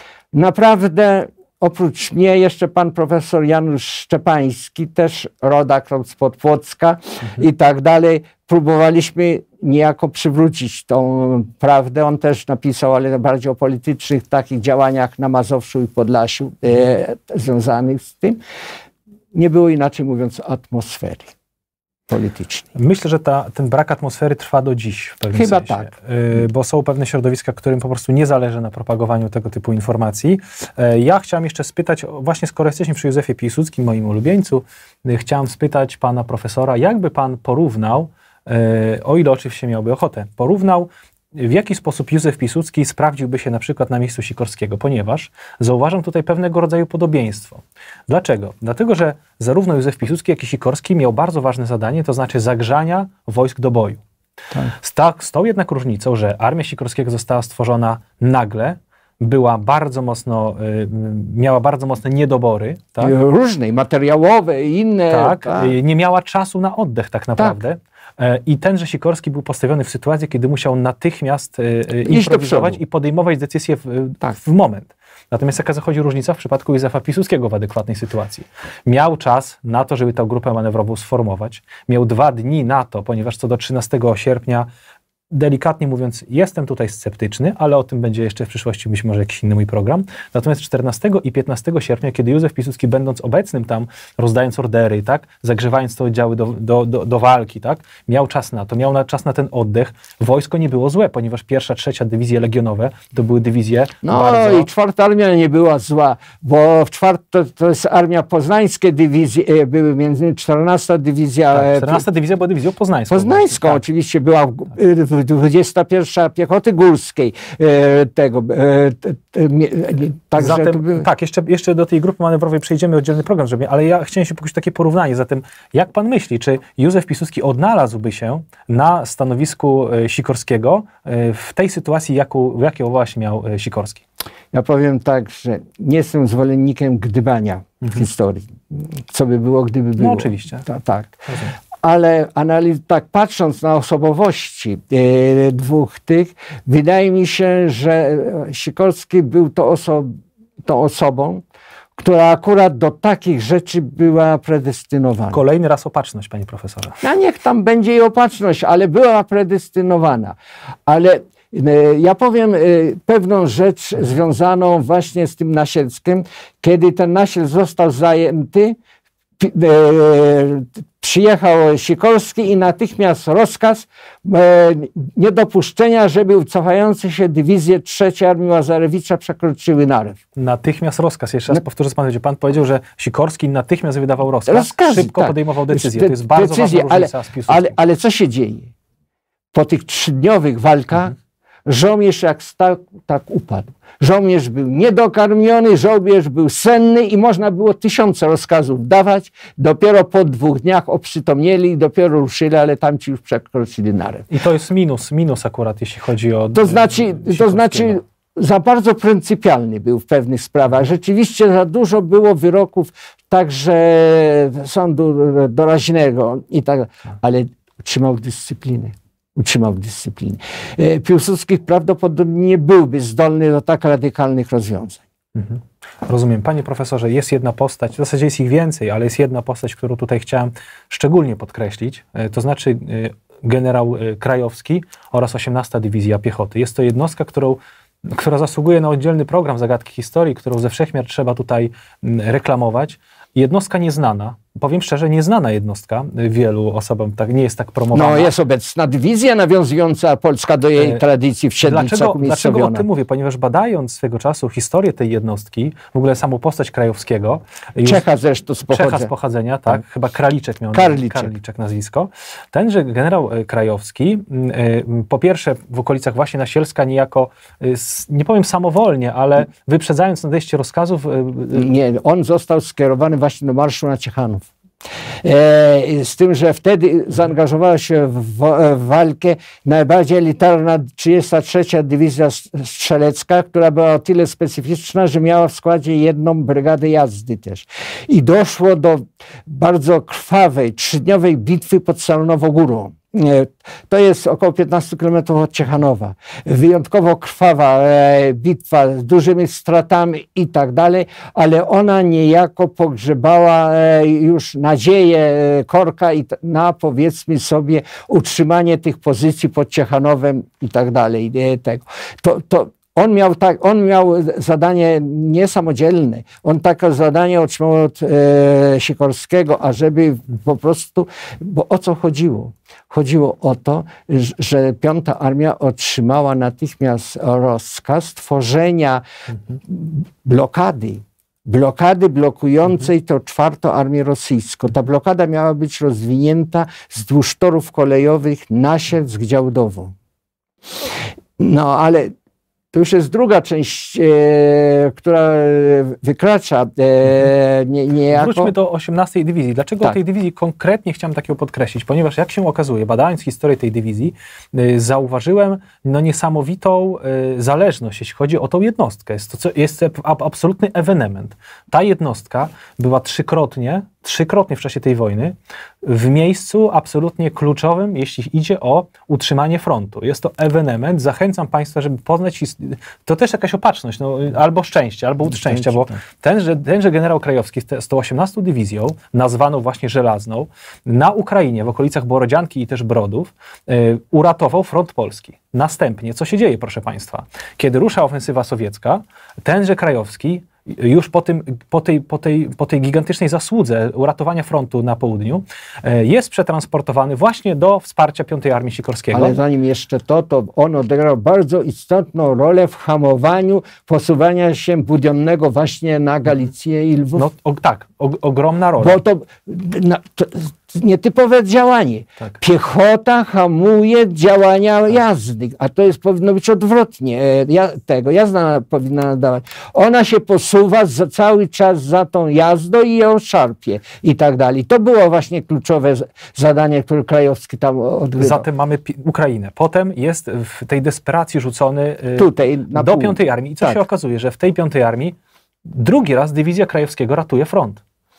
Naprawdę oprócz mnie jeszcze pan profesor Janusz Szczepański, też rodak spod Płocka mhm. i tak dalej. Próbowaliśmy niejako przywrócić tą prawdę. On też napisał, ale bardziej o politycznych takich działaniach na Mazowszu i Podlasiu e, związanych z tym. Nie było inaczej mówiąc atmosfery politycznej. Myślę, że ta, ten brak atmosfery trwa do dziś w pewnym Chyba sensie. tak. Y, bo są pewne środowiska, którym po prostu nie zależy na propagowaniu tego typu informacji. Y, ja chciałem jeszcze spytać, właśnie skoro jesteśmy przy Józefie Piłsudskim, moim ulubieńcu, y, chciałem spytać pana profesora, jakby pan porównał, y, o ile oczywiście miałby ochotę, porównał, w jaki sposób Józef Piłsudski sprawdziłby się na przykład na miejscu Sikorskiego, ponieważ zauważam tutaj pewnego rodzaju podobieństwo. Dlaczego? Dlatego, że zarówno Józef Piłsudski, jak i Sikorski miał bardzo ważne zadanie, to znaczy zagrzania wojsk do boju. Tak. Z, ta, z tą jednak różnicą, że armia Sikorskiego została stworzona nagle, była bardzo mocno, y, miała bardzo mocne niedobory. Tak? Różne, materiałowe i inne. Tak, tak. Y, nie miała czasu na oddech tak naprawdę. Tak. I tenże Sikorski był postawiony w sytuacji, kiedy musiał natychmiast y, improwizować i podejmować decyzje w, tak. w moment. Natomiast jaka zachodzi różnica w przypadku Józefa Piłsudskiego w adekwatnej sytuacji? Miał czas na to, żeby tę grupę manewrową sformować. Miał dwa dni na to, ponieważ co do trzynastego sierpnia, delikatnie mówiąc, jestem tutaj sceptyczny, ale o tym będzie jeszcze w przyszłości być może jakiś inny mój program. Natomiast czternastego i piętnastego sierpnia, kiedy Józef Piłsudski, będąc obecnym tam, rozdając ordery, tak, zagrzewając te oddziały do, do, do, do walki, tak, miał czas na to, miał na, czas na ten oddech. Wojsko nie było złe, ponieważ pierwsza, trzecia dywizje legionowe to były dywizje No bardzo... i czwarta armia nie była zła, bo w czwarta to jest armia poznańskie dywizje, były między innymi czternasta dywizja... Tak, czternasta dywizja była dywizją poznańską. Poznańską tak. oczywiście była w, w dwudziesta pierwsza Piechoty Górskiej e, tego. E, e, także Zatem, by... tak, jeszcze, jeszcze do tej grupy manewrowej przejdziemy, oddzielny program zrobimy, ale ja chciałem się pokusić takie porównanie. Zatem, jak pan myśli, czy Józef Piłsudski odnalazłby się na stanowisku Sikorskiego w tej sytuacji, jaką, jaką właśnie miał Sikorski? Ja powiem tak, że nie jestem zwolennikiem gdybania w mhm. historii. Co by było, gdyby było. No oczywiście. Ta, tak. Rozumiem. Ale analiz, tak patrząc na osobowości e, dwóch tych, wydaje mi się, że Sikorski był to, oso to osobą, która akurat do takich rzeczy była predestynowana. Kolejny raz opatrzność, panie profesorze. No niech tam będzie i opatrzność, ale była predestynowana. Ale e, ja powiem e, pewną rzecz związaną właśnie z tym Nasielskim. Kiedy ten Nasiel został zajęty, przyjechał Sikorski i natychmiast rozkaz e, niedopuszczenia, żeby cofające się dywizje trzeciej Armii Łazarewicza przekroczyły Narew. Natychmiast rozkaz. Jeszcze raz no. powtórzę, pan, gdzie pan powiedział, że Sikorski natychmiast wydawał rozkaz, Rozkazy, szybko tak. podejmował decyzję. De to jest bardzo decyzje, ważna różnica ale, z Piłsudskim. ale, ale co się dzieje? Po tych trzydniowych walkach mhm. żołnierz jak stał, tak upadł. Żołnierz był niedokarmiony, żołnierz był senny i można było tysiące rozkazów dawać. Dopiero po dwóch dniach oprzytomnieli i dopiero ruszyli, ale tamci już przekroczyli narę. I to jest minus, minus akurat, jeśli chodzi o... To znaczy, to znaczy za bardzo pryncypialny był w pewnych sprawach. Rzeczywiście za dużo było wyroków także sądu doraźnego i tak, ale utrzymał dyscyplinę. Utrzymał dyscyplinę. Piłsudski prawdopodobnie nie byłby zdolny do tak radykalnych rozwiązań. Mhm. Rozumiem. Panie profesorze, jest jedna postać, w zasadzie jest ich więcej, ale jest jedna postać, którą tutaj chciałem szczególnie podkreślić, to znaczy generał Krajowski oraz osiemnasta Dywizja Piechoty. Jest to jednostka, którą która zasługuje na oddzielny program Zagadki Historii, którą ze wszechmiar trzeba tutaj reklamować. Jednostka nieznana, powiem szczerze, nieznana jednostka wielu osobom, tak, nie jest tak promowana. No jest obecna dywizja nawiązująca Polska do jej tradycji w Siedlcach Dlaczego, dlaczego o tym mówię? Ponieważ badając swego czasu historię tej jednostki, w ogóle samą postać Krajowskiego. Czecha zresztą z pochodzenia. Czecha z pochodzenia, tak. tak. Chyba Kraliczek miał Karliczek. Karliczek nazwisko. Tenże generał Krajowski, po pierwsze w okolicach właśnie Nasielska niejako, nie powiem samowolnie, ale wyprzedzając nadejście rozkazów. Nie, on został skierowany właśnie do marszu na Ciechanów. Z tym, że wtedy zaangażowała się w, w walkę najbardziej elitarna trzydziesta trzecia Dywizja Strzelecka, która była o tyle specyficzna, że miała w składzie jedną brygadę jazdy też. I doszło do bardzo krwawej, trzydniowej bitwy pod Salonową Górą. To jest około piętnaście kilometrów od Ciechanowa. Wyjątkowo krwawa e, bitwa z dużymi stratami i tak dalej, ale ona niejako pogrzebała e, już nadzieję e, Korka i na, powiedzmy sobie, utrzymanie tych pozycji pod Ciechanowem i tak dalej. E, tego. To, to On miał, tak, on miał zadanie niesamodzielne. On takie zadanie otrzymał od e, Sikorskiego, ażeby po prostu, bo o co chodziło? Chodziło o to, że Piąta Armia otrzymała natychmiast rozkaz tworzenia blokady. Blokady blokującej to czwartą Armię Rosyjską. Ta blokada miała być rozwinięta wzdłuż torów kolejowych na Sierpsk-Działdową. No ale to już jest druga część, e, która wykracza e, nie, niejako... Wróćmy do osiemnastej Dywizji. Dlaczego tak. o tej dywizji konkretnie chciałem takiego podkreślić? Ponieważ jak się okazuje, badając historię tej dywizji, y, zauważyłem no, niesamowitą y, zależność, jeśli chodzi o tą jednostkę. Jest to co, jest to absolutny ewenement. Ta jednostka była trzykrotnie, trzykrotnie w czasie tej wojny w miejscu absolutnie kluczowym, jeśli idzie o utrzymanie frontu. Jest to ewenement. Zachęcam Państwa, żeby poznać... To też jakaś opatrzność, no, albo szczęście, albo łód szczęścia, bo tenże, tenże generał Krajowski z tą osiemnastą Dywizją, nazwaną właśnie Żelazną, na Ukrainie, w okolicach Borodzianki i też Brodów, yy, uratował front polski. Następnie, co się dzieje, proszę Państwa? Kiedy rusza ofensywa sowiecka, tenże Krajowski już po, tym, po, tej, po, tej, po tej gigantycznej zasłudze uratowania frontu na południu jest przetransportowany właśnie do wsparcia Piątej Armii Sikorskiego. Ale zanim jeszcze to, to on odegrał bardzo istotną rolę w hamowaniu posuwania się Budionnego właśnie na Galicję i Lwów. No o, tak, o, ogromna rola. Bo to, na, to nietypowe działanie. Tak. Piechota hamuje działania tak. jazdy, a to jest powinno być odwrotnie. Ja, tego jazda powinna nadawać. Ona się posuwa za, cały czas za tą jazdą i ją szarpie i tak dalej. To było właśnie kluczowe zadanie, które Krajowski tam odgrywał. Zatem mamy Ukrainę. Potem jest w tej desperacji rzucony Tutaj, do pół. Piątej Armii. I co tak. się okazuje, że w tej Piątej Armii drugi raz Dywizja Krajowskiego ratuje front.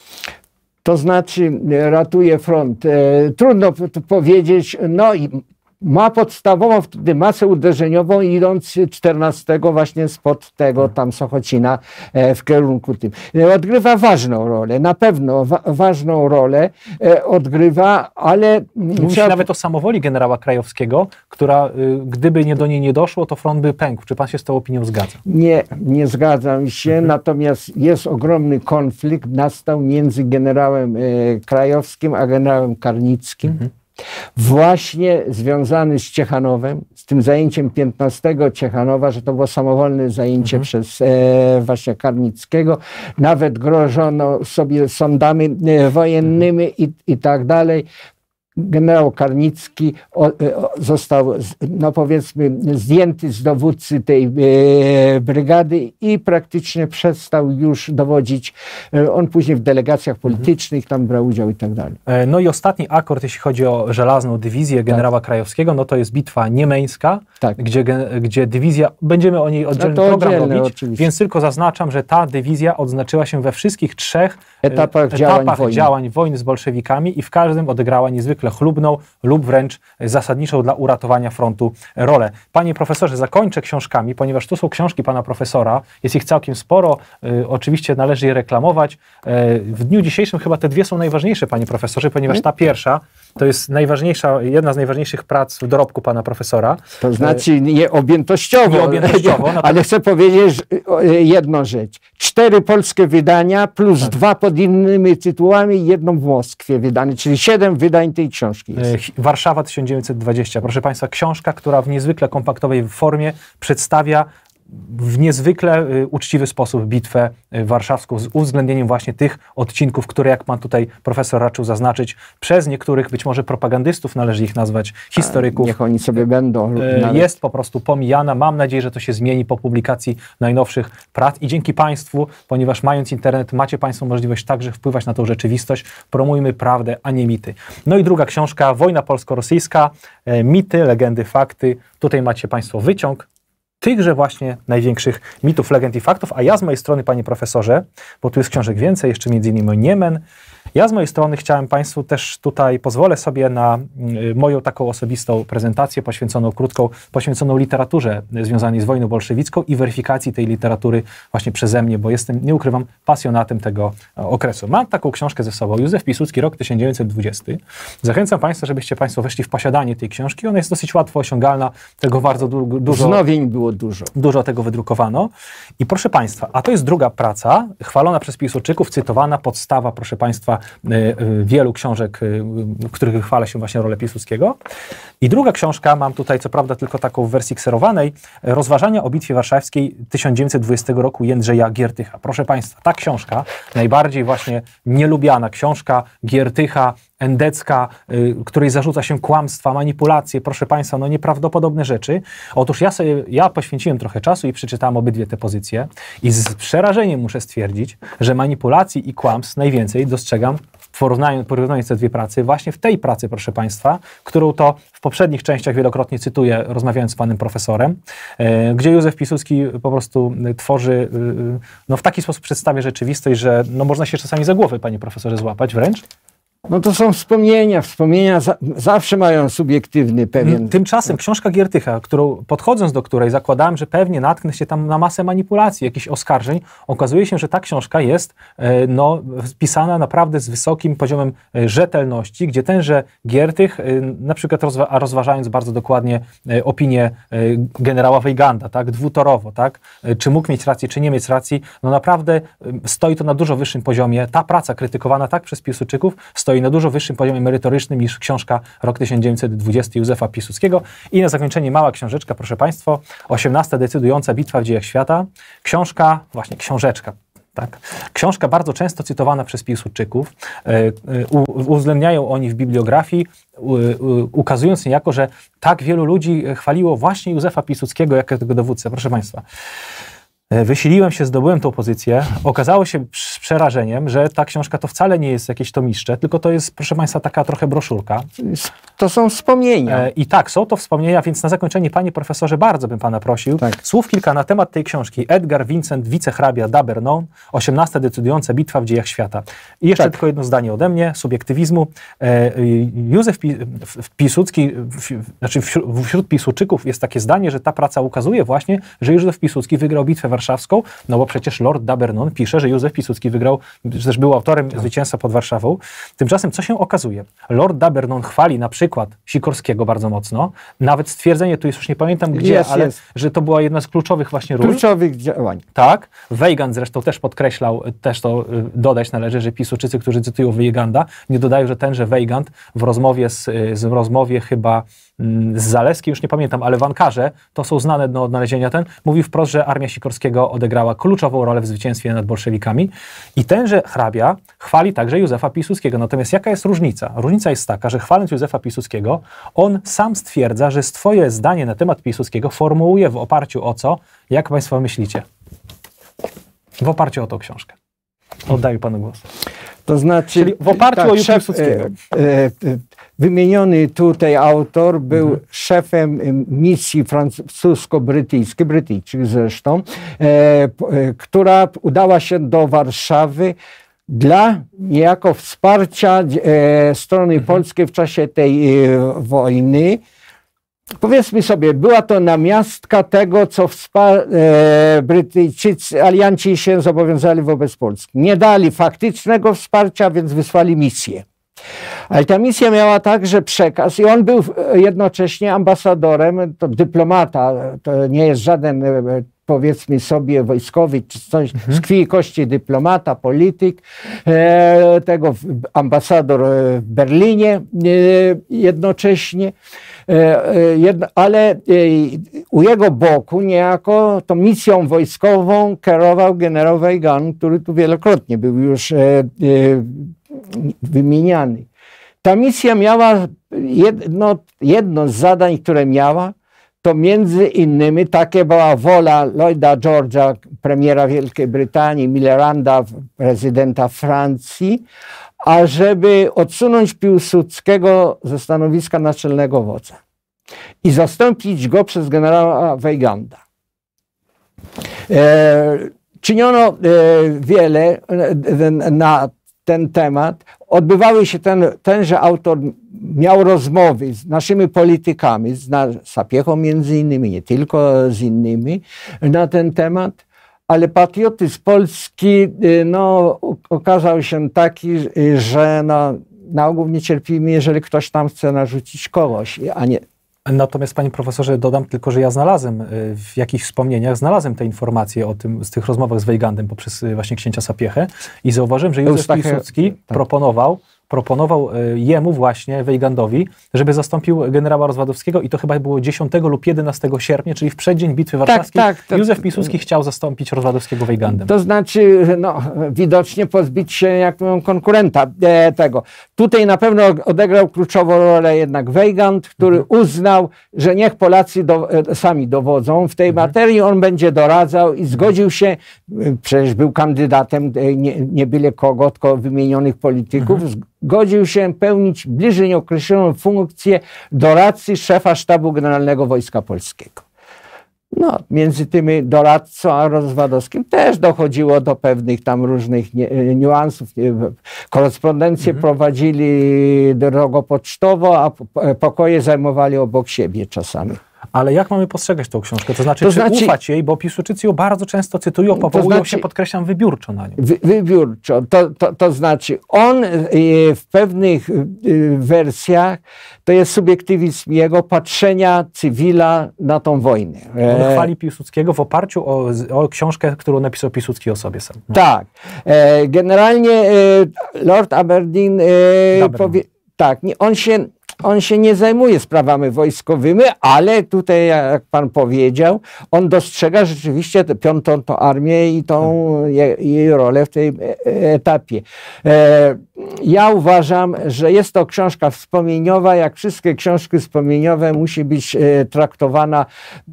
To znaczy ratuje front. E, trudno powiedzieć, no i ma podstawową wtedy masę uderzeniową, idąc czternastego właśnie spod tego tam Sochocina e, w kierunku tym. E, odgrywa ważną rolę, na pewno wa ważną rolę e, odgrywa, ale... Mówi trzeba... się nawet o samowoli generała Krajowskiego, która y, gdyby nie do niej nie doszło, to front by pękł. Czy pan się z tą opinią zgadza? Nie, nie zgadzam się, mhm. natomiast jest ogromny konflikt, nastał między generałem e, Krajowskim a generałem Karnickim. Mhm. Właśnie związany z Ciechanowem, z tym zajęciem piętnastego Ciechanowa, że to było samowolne zajęcie mhm. przez e, właśnie Karnickiego. Nawet grożono sobie sądami e, wojennymi i, i tak dalej. generał Karnicki o, o, został, no powiedzmy, zdjęty z dowódcy tej e, brygady i praktycznie przestał już dowodzić. E, on później w delegacjach politycznych tam brał udział i tak dalej. No i ostatni akord, jeśli chodzi o żelazną dywizję generała tak. Krajowskiego, no to jest bitwa niemeńska, tak. gdzie, gdzie dywizja, będziemy o niej oddzielny no program oddzielne, robić, oczywiście. Więc tylko zaznaczam, że ta dywizja odznaczyła się we wszystkich trzech etapach, etapach działań, wojny. działań wojny z bolszewikami i w każdym odegrała niezwykle chlubną lub wręcz zasadniczą dla uratowania frontu rolę. Panie profesorze, zakończę książkami, ponieważ tu są książki pana profesora, jest ich całkiem sporo, y, oczywiście należy je reklamować. Y, w dniu dzisiejszym chyba te dwie są najważniejsze, panie profesorze, ponieważ ta pierwsza to jest najważniejsza, jedna z najważniejszych prac w dorobku pana profesora. To znaczy nie objętościowo, nie objętościowo ale, ale chcę powiedzieć jedną rzecz. Cztery polskie wydania plus tak. dwa pod innymi tytułami i jedną w Moskwie wydane, czyli siedem wydań tej książki jest. Warszawa tysiąc dziewięćset dwadzieścia. Proszę państwa, książka, która w niezwykle kompaktowej formie przedstawia w niezwykle y, uczciwy sposób bitwę y, warszawską z uwzględnieniem właśnie tych odcinków, które, jak pan tutaj profesor raczył zaznaczyć, przez niektórych być może propagandystów, należy ich nazwać, historyków. Niech oni sobie będą. Y, jest po prostu pomijana. Mam nadzieję, że to się zmieni po publikacji najnowszych prac i dzięki państwu, ponieważ mając internet, macie państwo możliwość także wpływać na tą rzeczywistość. Promujmy prawdę, a nie mity. No i druga książka, Wojna polsko-rosyjska, y, mity, legendy, fakty. Tutaj macie państwo wyciąg tychże właśnie największych mitów, legend i faktów, a ja z mojej strony, panie profesorze, bo tu jest książek więcej, jeszcze między innymi Niemen, ja z mojej strony chciałem państwu też tutaj, pozwolę sobie na y, moją taką osobistą prezentację poświęconą, krótką, poświęconą literaturze związanej z wojną bolszewicką i weryfikacji tej literatury właśnie przeze mnie, bo jestem, nie ukrywam, pasjonatem tego okresu. Mam taką książkę ze sobą, Józef Piłsudski, rok tysiąc dziewięćset dwudziesty. Zachęcam państwa, żebyście państwo weszli w posiadanie tej książki. Ona jest dosyć łatwo osiągalna, tego bardzo du dużo... Wznowień było dużo. Dużo tego wydrukowano. I proszę państwa, a to jest druga praca, chwalona przez Piłsudczyków, cytowana, podstawa, proszę państwa, wielu książek, w których chwala się właśnie rolę Piłsudskiego. I druga książka, mam tutaj co prawda tylko taką w wersji kserowanej, Rozważania o Bitwie Warszawskiej tysiąc dziewięćset dwudziestego roku Jędrzeja Giertycha. Proszę państwa, ta książka, najbardziej właśnie nielubiana książka Giertycha, endecka, y, której zarzuca się kłamstwa, manipulacje, proszę państwa, no nieprawdopodobne rzeczy. Otóż ja sobie, ja poświęciłem trochę czasu i przeczytałem obydwie te pozycje i z przerażeniem muszę stwierdzić, że manipulacji i kłamstw najwięcej dostrzegam w porównaniu, porównując te dwie prace, właśnie w tej pracy, proszę państwa, którą to w poprzednich częściach wielokrotnie cytuję, rozmawiając z panem profesorem, y, gdzie Józef Piłsudski po prostu tworzy, y, no w taki sposób przedstawia rzeczywistość, że no można się czasami za głowę, panie profesorze, złapać wręcz. No to są wspomnienia. Wspomnienia za, zawsze mają subiektywny pewien... Tymczasem książka Giertycha, którą, podchodząc do której zakładałem, że pewnie natknę się tam na masę manipulacji, jakichś oskarżeń, okazuje się, że ta książka jest e, no, spisana naprawdę z wysokim poziomem e, rzetelności, gdzie tenże Giertych, e, na przykład rozwa rozważając bardzo dokładnie e, opinię e, generała Weyganda, tak, dwutorowo, tak, e, czy mógł mieć rację, czy nie mieć racji, no naprawdę e, stoi to na dużo wyższym poziomie. Ta praca krytykowana tak przez Piłsudczyków stoi na dużo wyższym poziomie merytorycznym niż książka rok tysiąc dziewięćset dwudziesty Józefa Piłsudskiego. I na zakończenie mała książeczka, proszę państwa, osiemnasta decydująca bitwa w dziejach świata. Książka, właśnie książeczka, tak. Książka bardzo często cytowana przez Piłsudczyków. U, uwzględniają oni w bibliografii, u, u, ukazując niejako, że tak wielu ludzi chwaliło właśnie Józefa Piłsudskiego jako tego dowódcę. Proszę państwa, wysiliłem się, zdobyłem tą pozycję. Okazało się z przerażeniem, że ta książka to wcale nie jest jakieś tomiszcze, tylko to jest, proszę państwa, taka trochę broszurka. To są wspomnienia. E, I tak, są to wspomnienia, więc na zakończenie, panie profesorze, bardzo bym pana prosił. Tak. Słów kilka na temat tej książki. Edgar Vincent, wicehrabia d'Abernon, osiemnasta decydująca bitwa w dziejach świata. I jeszcze tak. tylko jedno zdanie ode mnie, subiektywizmu. E, Józef Pi Piłsudski, w, znaczy wśród, wśród Piłsudczyków jest takie zdanie, że ta praca ukazuje właśnie, że Józef Piłsudski wygrał bitwę warszawską, no bo przecież Lord d'Abernon pisze, że Józef Piłsudski wygrał, że też był autorem tak. zwycięstwa pod Warszawą. Tymczasem, co się okazuje? Lord d'Abernon chwali na przykład Sikorskiego bardzo mocno. Nawet stwierdzenie, tu jest już nie pamiętam gdzie, jest, ale jest. że to była jedna z kluczowych właśnie ról. Kluczowych działań. Tak. Weygand zresztą też podkreślał, też to dodać należy, że Piłsudczycy, którzy cytują Weyganda, nie dodają, że tenże Weygand w rozmowie, z, z rozmowie chyba z Zalewskim, już nie pamiętam, ale w Ankarze, to są znane do odnalezienia ten, mówi wprost, że armia Sikorskiego odegrała kluczową rolę w zwycięstwie nad bolszewikami i tenże hrabia chwali także Józefa Piłsudskiego. Natomiast jaka jest różnica? Różnica jest taka, że chwaląc Józefa Piłsudskiego, on sam stwierdza, że swoje zdanie na temat Piłsudskiego formułuje w oparciu o co? Jak Państwo myślicie? W oparciu o tą książkę. Oddaję Panu głos. To znaczy, czyli w oparciu tak, o szef, Piłsudskiego. E, e, wymieniony tutaj autor był mhm. szefem misji francusko-brytyjskiej, Brytyjczyk zresztą, e, e, która udała się do Warszawy dla niejako wsparcia e, strony mhm. polskiej w czasie tej e, wojny. Powiedzmy sobie, była to namiastka tego, co e, Brytyjczycy, alianci się zobowiązali wobec Polski. Nie dali faktycznego wsparcia, więc wysłali misję. Ale ta misja miała także przekaz i on był jednocześnie ambasadorem, to dyplomata, to nie jest żaden, powiedzmy sobie, wojskowy czy coś, mhm. z krwi i kości dyplomata, polityk, e, tego ambasador w Berlinie e, jednocześnie. Jedno, ale u jego boku niejako tą misją wojskową kierował generał Weygand, który tu wielokrotnie był już wymieniany. Ta misja miała jedno, jedno z zadań, które miała, to między innymi takie była wola Lloyda George'a, premiera Wielkiej Brytanii, Milleranda, prezydenta Francji, ażeby odsunąć Piłsudskiego ze stanowiska naczelnego wodza i zastąpić go przez generała Weyganda. E, czyniono e, wiele e, na ten temat. Odbywały się, ten, tenże autor miał rozmowy z naszymi politykami, z Sapiechą między innymi, nie tylko z innymi, na ten temat. Ale patriotyzm polski no, okazał się taki, że no, na ogół nie cierpimy, jeżeli ktoś tam chce narzucić kogoś, a nie. Natomiast, panie profesorze, dodam tylko, że ja znalazłem w jakichś wspomnieniach, znalazłem te informacje o tym, z tych rozmowach z Weygandem poprzez właśnie księcia Sapiechę i zauważyłem, że Józef Piłsudski tak. proponował, proponował jemu właśnie, Weygandowi, żeby zastąpił generała Rozwadowskiego i to chyba było dziesiątego lub jedenastego sierpnia, czyli w przeddzień Bitwy Warszawskiej. Tak, tak, Józef Piłsudski chciał zastąpić Rozwadowskiego Weygandem. To znaczy, no, widocznie pozbyć się jak konkurenta e, tego. Tutaj na pewno odegrał kluczową rolę jednak Weygand, który mhm. uznał, że niech Polacy do, e, sami dowodzą w tej mhm. materii, on będzie doradzał i zgodził się, przecież był kandydatem, e, nie, nie byle kogo, tylko wymienionych polityków, mhm. godził się pełnić bliżej nieokreśloną funkcję doradcy szefa Sztabu Generalnego Wojska Polskiego. No, między tymi doradcą a Rozwadowskim też dochodziło do pewnych tam różnych nie, niuansów. Korespondencję mhm. prowadzili drogopocztowo, a pokoje zajmowali obok siebie czasami. Ale jak mamy postrzegać tą książkę? To znaczy, to czy znaczy, ufać jej, bo Piłsudczycy ją bardzo często cytują, powołują to znaczy, się, podkreślam, wybiórczo na nią. Wy, wybiórczo. To, to, to znaczy, on w pewnych wersjach to jest subiektywizm jego patrzenia cywila na tą wojnę. On chwali Piłsudskiego w oparciu o, o książkę, którą napisał Piłsudski o sobie sam. No. Tak. Generalnie Lord Aberdeen powie, tak, on się On się nie zajmuje sprawami wojskowymi, ale tutaj, jak pan powiedział, on dostrzega rzeczywiście tę piątą tą armię i tą jej, jej rolę w tej etapie. E, ja uważam, że jest to książka wspomnieniowa. Jak wszystkie książki wspomnieniowe, musi być e, traktowana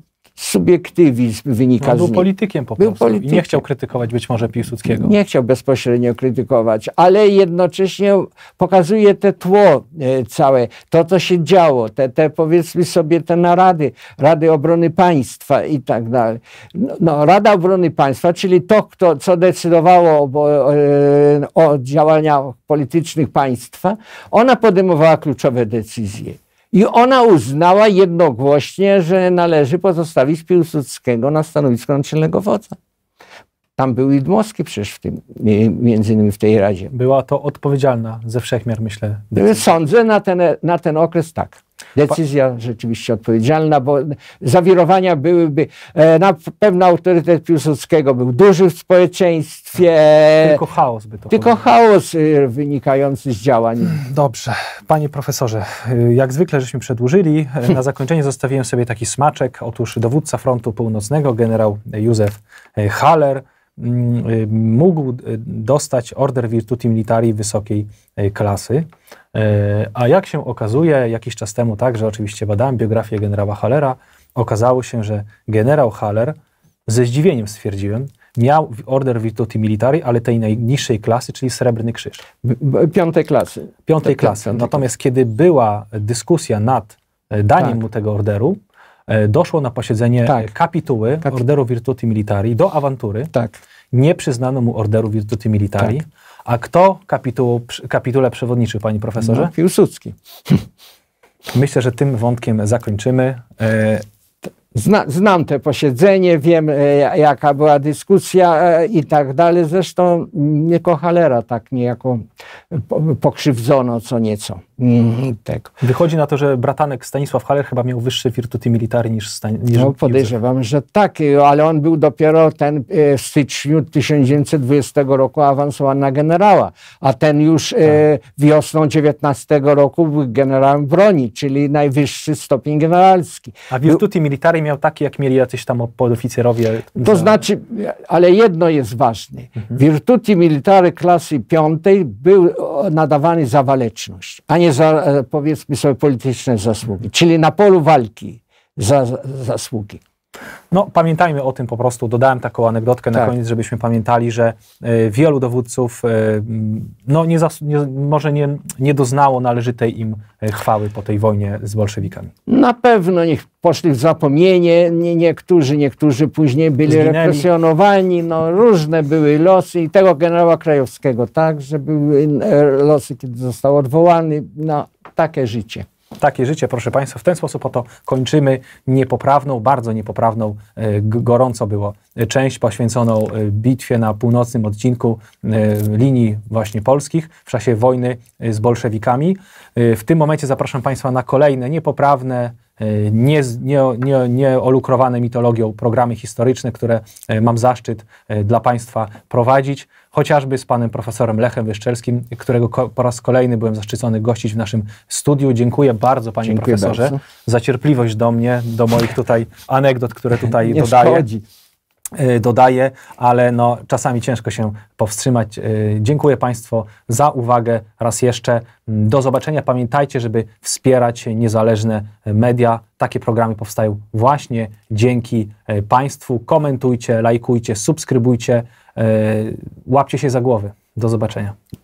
subiektywizm wynika no, z był niej. politykiem po był prostu politykiem. I nie chciał krytykować być może Piłsudskiego. Nie chciał bezpośrednio krytykować, ale jednocześnie pokazuje te tło e, całe, to co się działo, te, te powiedzmy sobie te narady, Rady Obrony Państwa i tak dalej. No, no, Rada Obrony Państwa, czyli to, kto, co decydowało o, e, o działaniach politycznych państwa, ona podejmowała kluczowe decyzje. I ona uznała jednogłośnie, że należy pozostawić Piłsudskiego na stanowisku naczelnego wodza. Tam był i Dmowski przecież w tym, między innymi w tej Radzie. Była to odpowiedzialna ze wszechmiar, myślę, decyzja. Sądzę, na ten, na ten okres tak. Decyzja rzeczywiście odpowiedzialna, bo zawirowania byłyby, e, na pewno autorytet Piłsudskiego był duży w społeczeństwie. Tylko chaos by to Tylko powiedział. chaos e, wynikający z działań. Dobrze. Panie profesorze, jak zwykle żeśmy przedłużyli. Na zakończenie zostawiłem sobie taki smaczek. Otóż dowódca frontu północnego, generał Józef Haller, mógł dostać Order Virtuti Militari wysokiej klasy. A jak się okazuje, jakiś czas temu także oczywiście badałem biografię generała Hallera, okazało się, że generał Haller, ze zdziwieniem stwierdziłem, miał Order Virtuti Militari, ale tej najniższej klasy, czyli Srebrny Krzyż. Piątej klasy. Piątej klasy. Piątej Natomiast kiedy była dyskusja nad daniem Tak. mu tego orderu, doszło na posiedzenie Tak. kapituły Kapi- Orderu Virtuti Militari do awantury. Tak. Nie przyznano mu Orderu Virtuti Militari. Tak. A kto kapituł, kapitule przewodniczył, panie profesorze? No, Piłsudski. Myślę, że tym wątkiem zakończymy. E, Zna, znam te posiedzenie, wiem e, jaka była dyskusja e, i tak dalej. Zresztą niejako Hallera tak niejako po, pokrzywdzono co nieco. Mm, tego. wychodzi na to, że bratanek Stanisław Haller chyba miał wyższe Virtuti Militari niż, Stań, niż No Józef. podejrzewam, że tak, ale on był dopiero ten e, w styczniu tysiąc dziewięćset dwudziestego roku awansowany na generała, a ten już e, wiosną dziewiętnastego roku był generałem broni, czyli najwyższy stopień generalski. A Virtuti Militari miał takie, jak mieli jacyś tam podoficerowie. To za- znaczy, ale jedno jest ważne. Mhm. Virtuti Militari klasy piątej był o, nadawany za waleczność, a nie za, e, powiedzmy sobie, polityczne zasługi, czyli na polu walki za, za zasługi. No, pamiętajmy o tym po prostu. Dodałem taką anegdotkę na Tak. koniec, żebyśmy pamiętali, że e, wielu dowódców e, no, nie, zas, nie, może nie, nie doznało należytej im e, chwały po tej wojnie z bolszewikami. Na pewno niech poszli w zapomnienie, nie, niektórzy, niektórzy później byli Zginęli. represjonowani, no różne były losy i tego generała Krajowskiego, tak, że były e, losy, kiedy został odwołany, no takie życie. Takie życie, proszę Państwa, w ten sposób oto kończymy niepoprawną, bardzo niepoprawną, e, g- gorąco było, e, część poświęconą e, bitwie na północnym odcinku e, linii właśnie polskich w czasie wojny e, z bolszewikami. E, W tym momencie zapraszam Państwa na kolejne niepoprawne, e, nie, z- nie, nie, nie olukrowane mitologią programy historyczne, które e, mam zaszczyt e, dla Państwa prowadzić. Chociażby z panem profesorem Lechem Wyszczelskim, którego ko- po raz kolejny byłem zaszczycony gościć w naszym studiu. Dziękuję bardzo, panie Dziękuję profesorze, bardzo. za cierpliwość do mnie, do moich tutaj anegdot, które tutaj Nie dodaję, szkodzi. y, dodaję, ale no, czasami ciężko się powstrzymać. Y, Dziękuję Państwu za uwagę raz jeszcze. Do zobaczenia. Pamiętajcie, żeby wspierać niezależne media. Takie programy powstają właśnie dzięki y, Państwu. Komentujcie, lajkujcie, subskrybujcie, y, łapcie się za głowy. Do zobaczenia.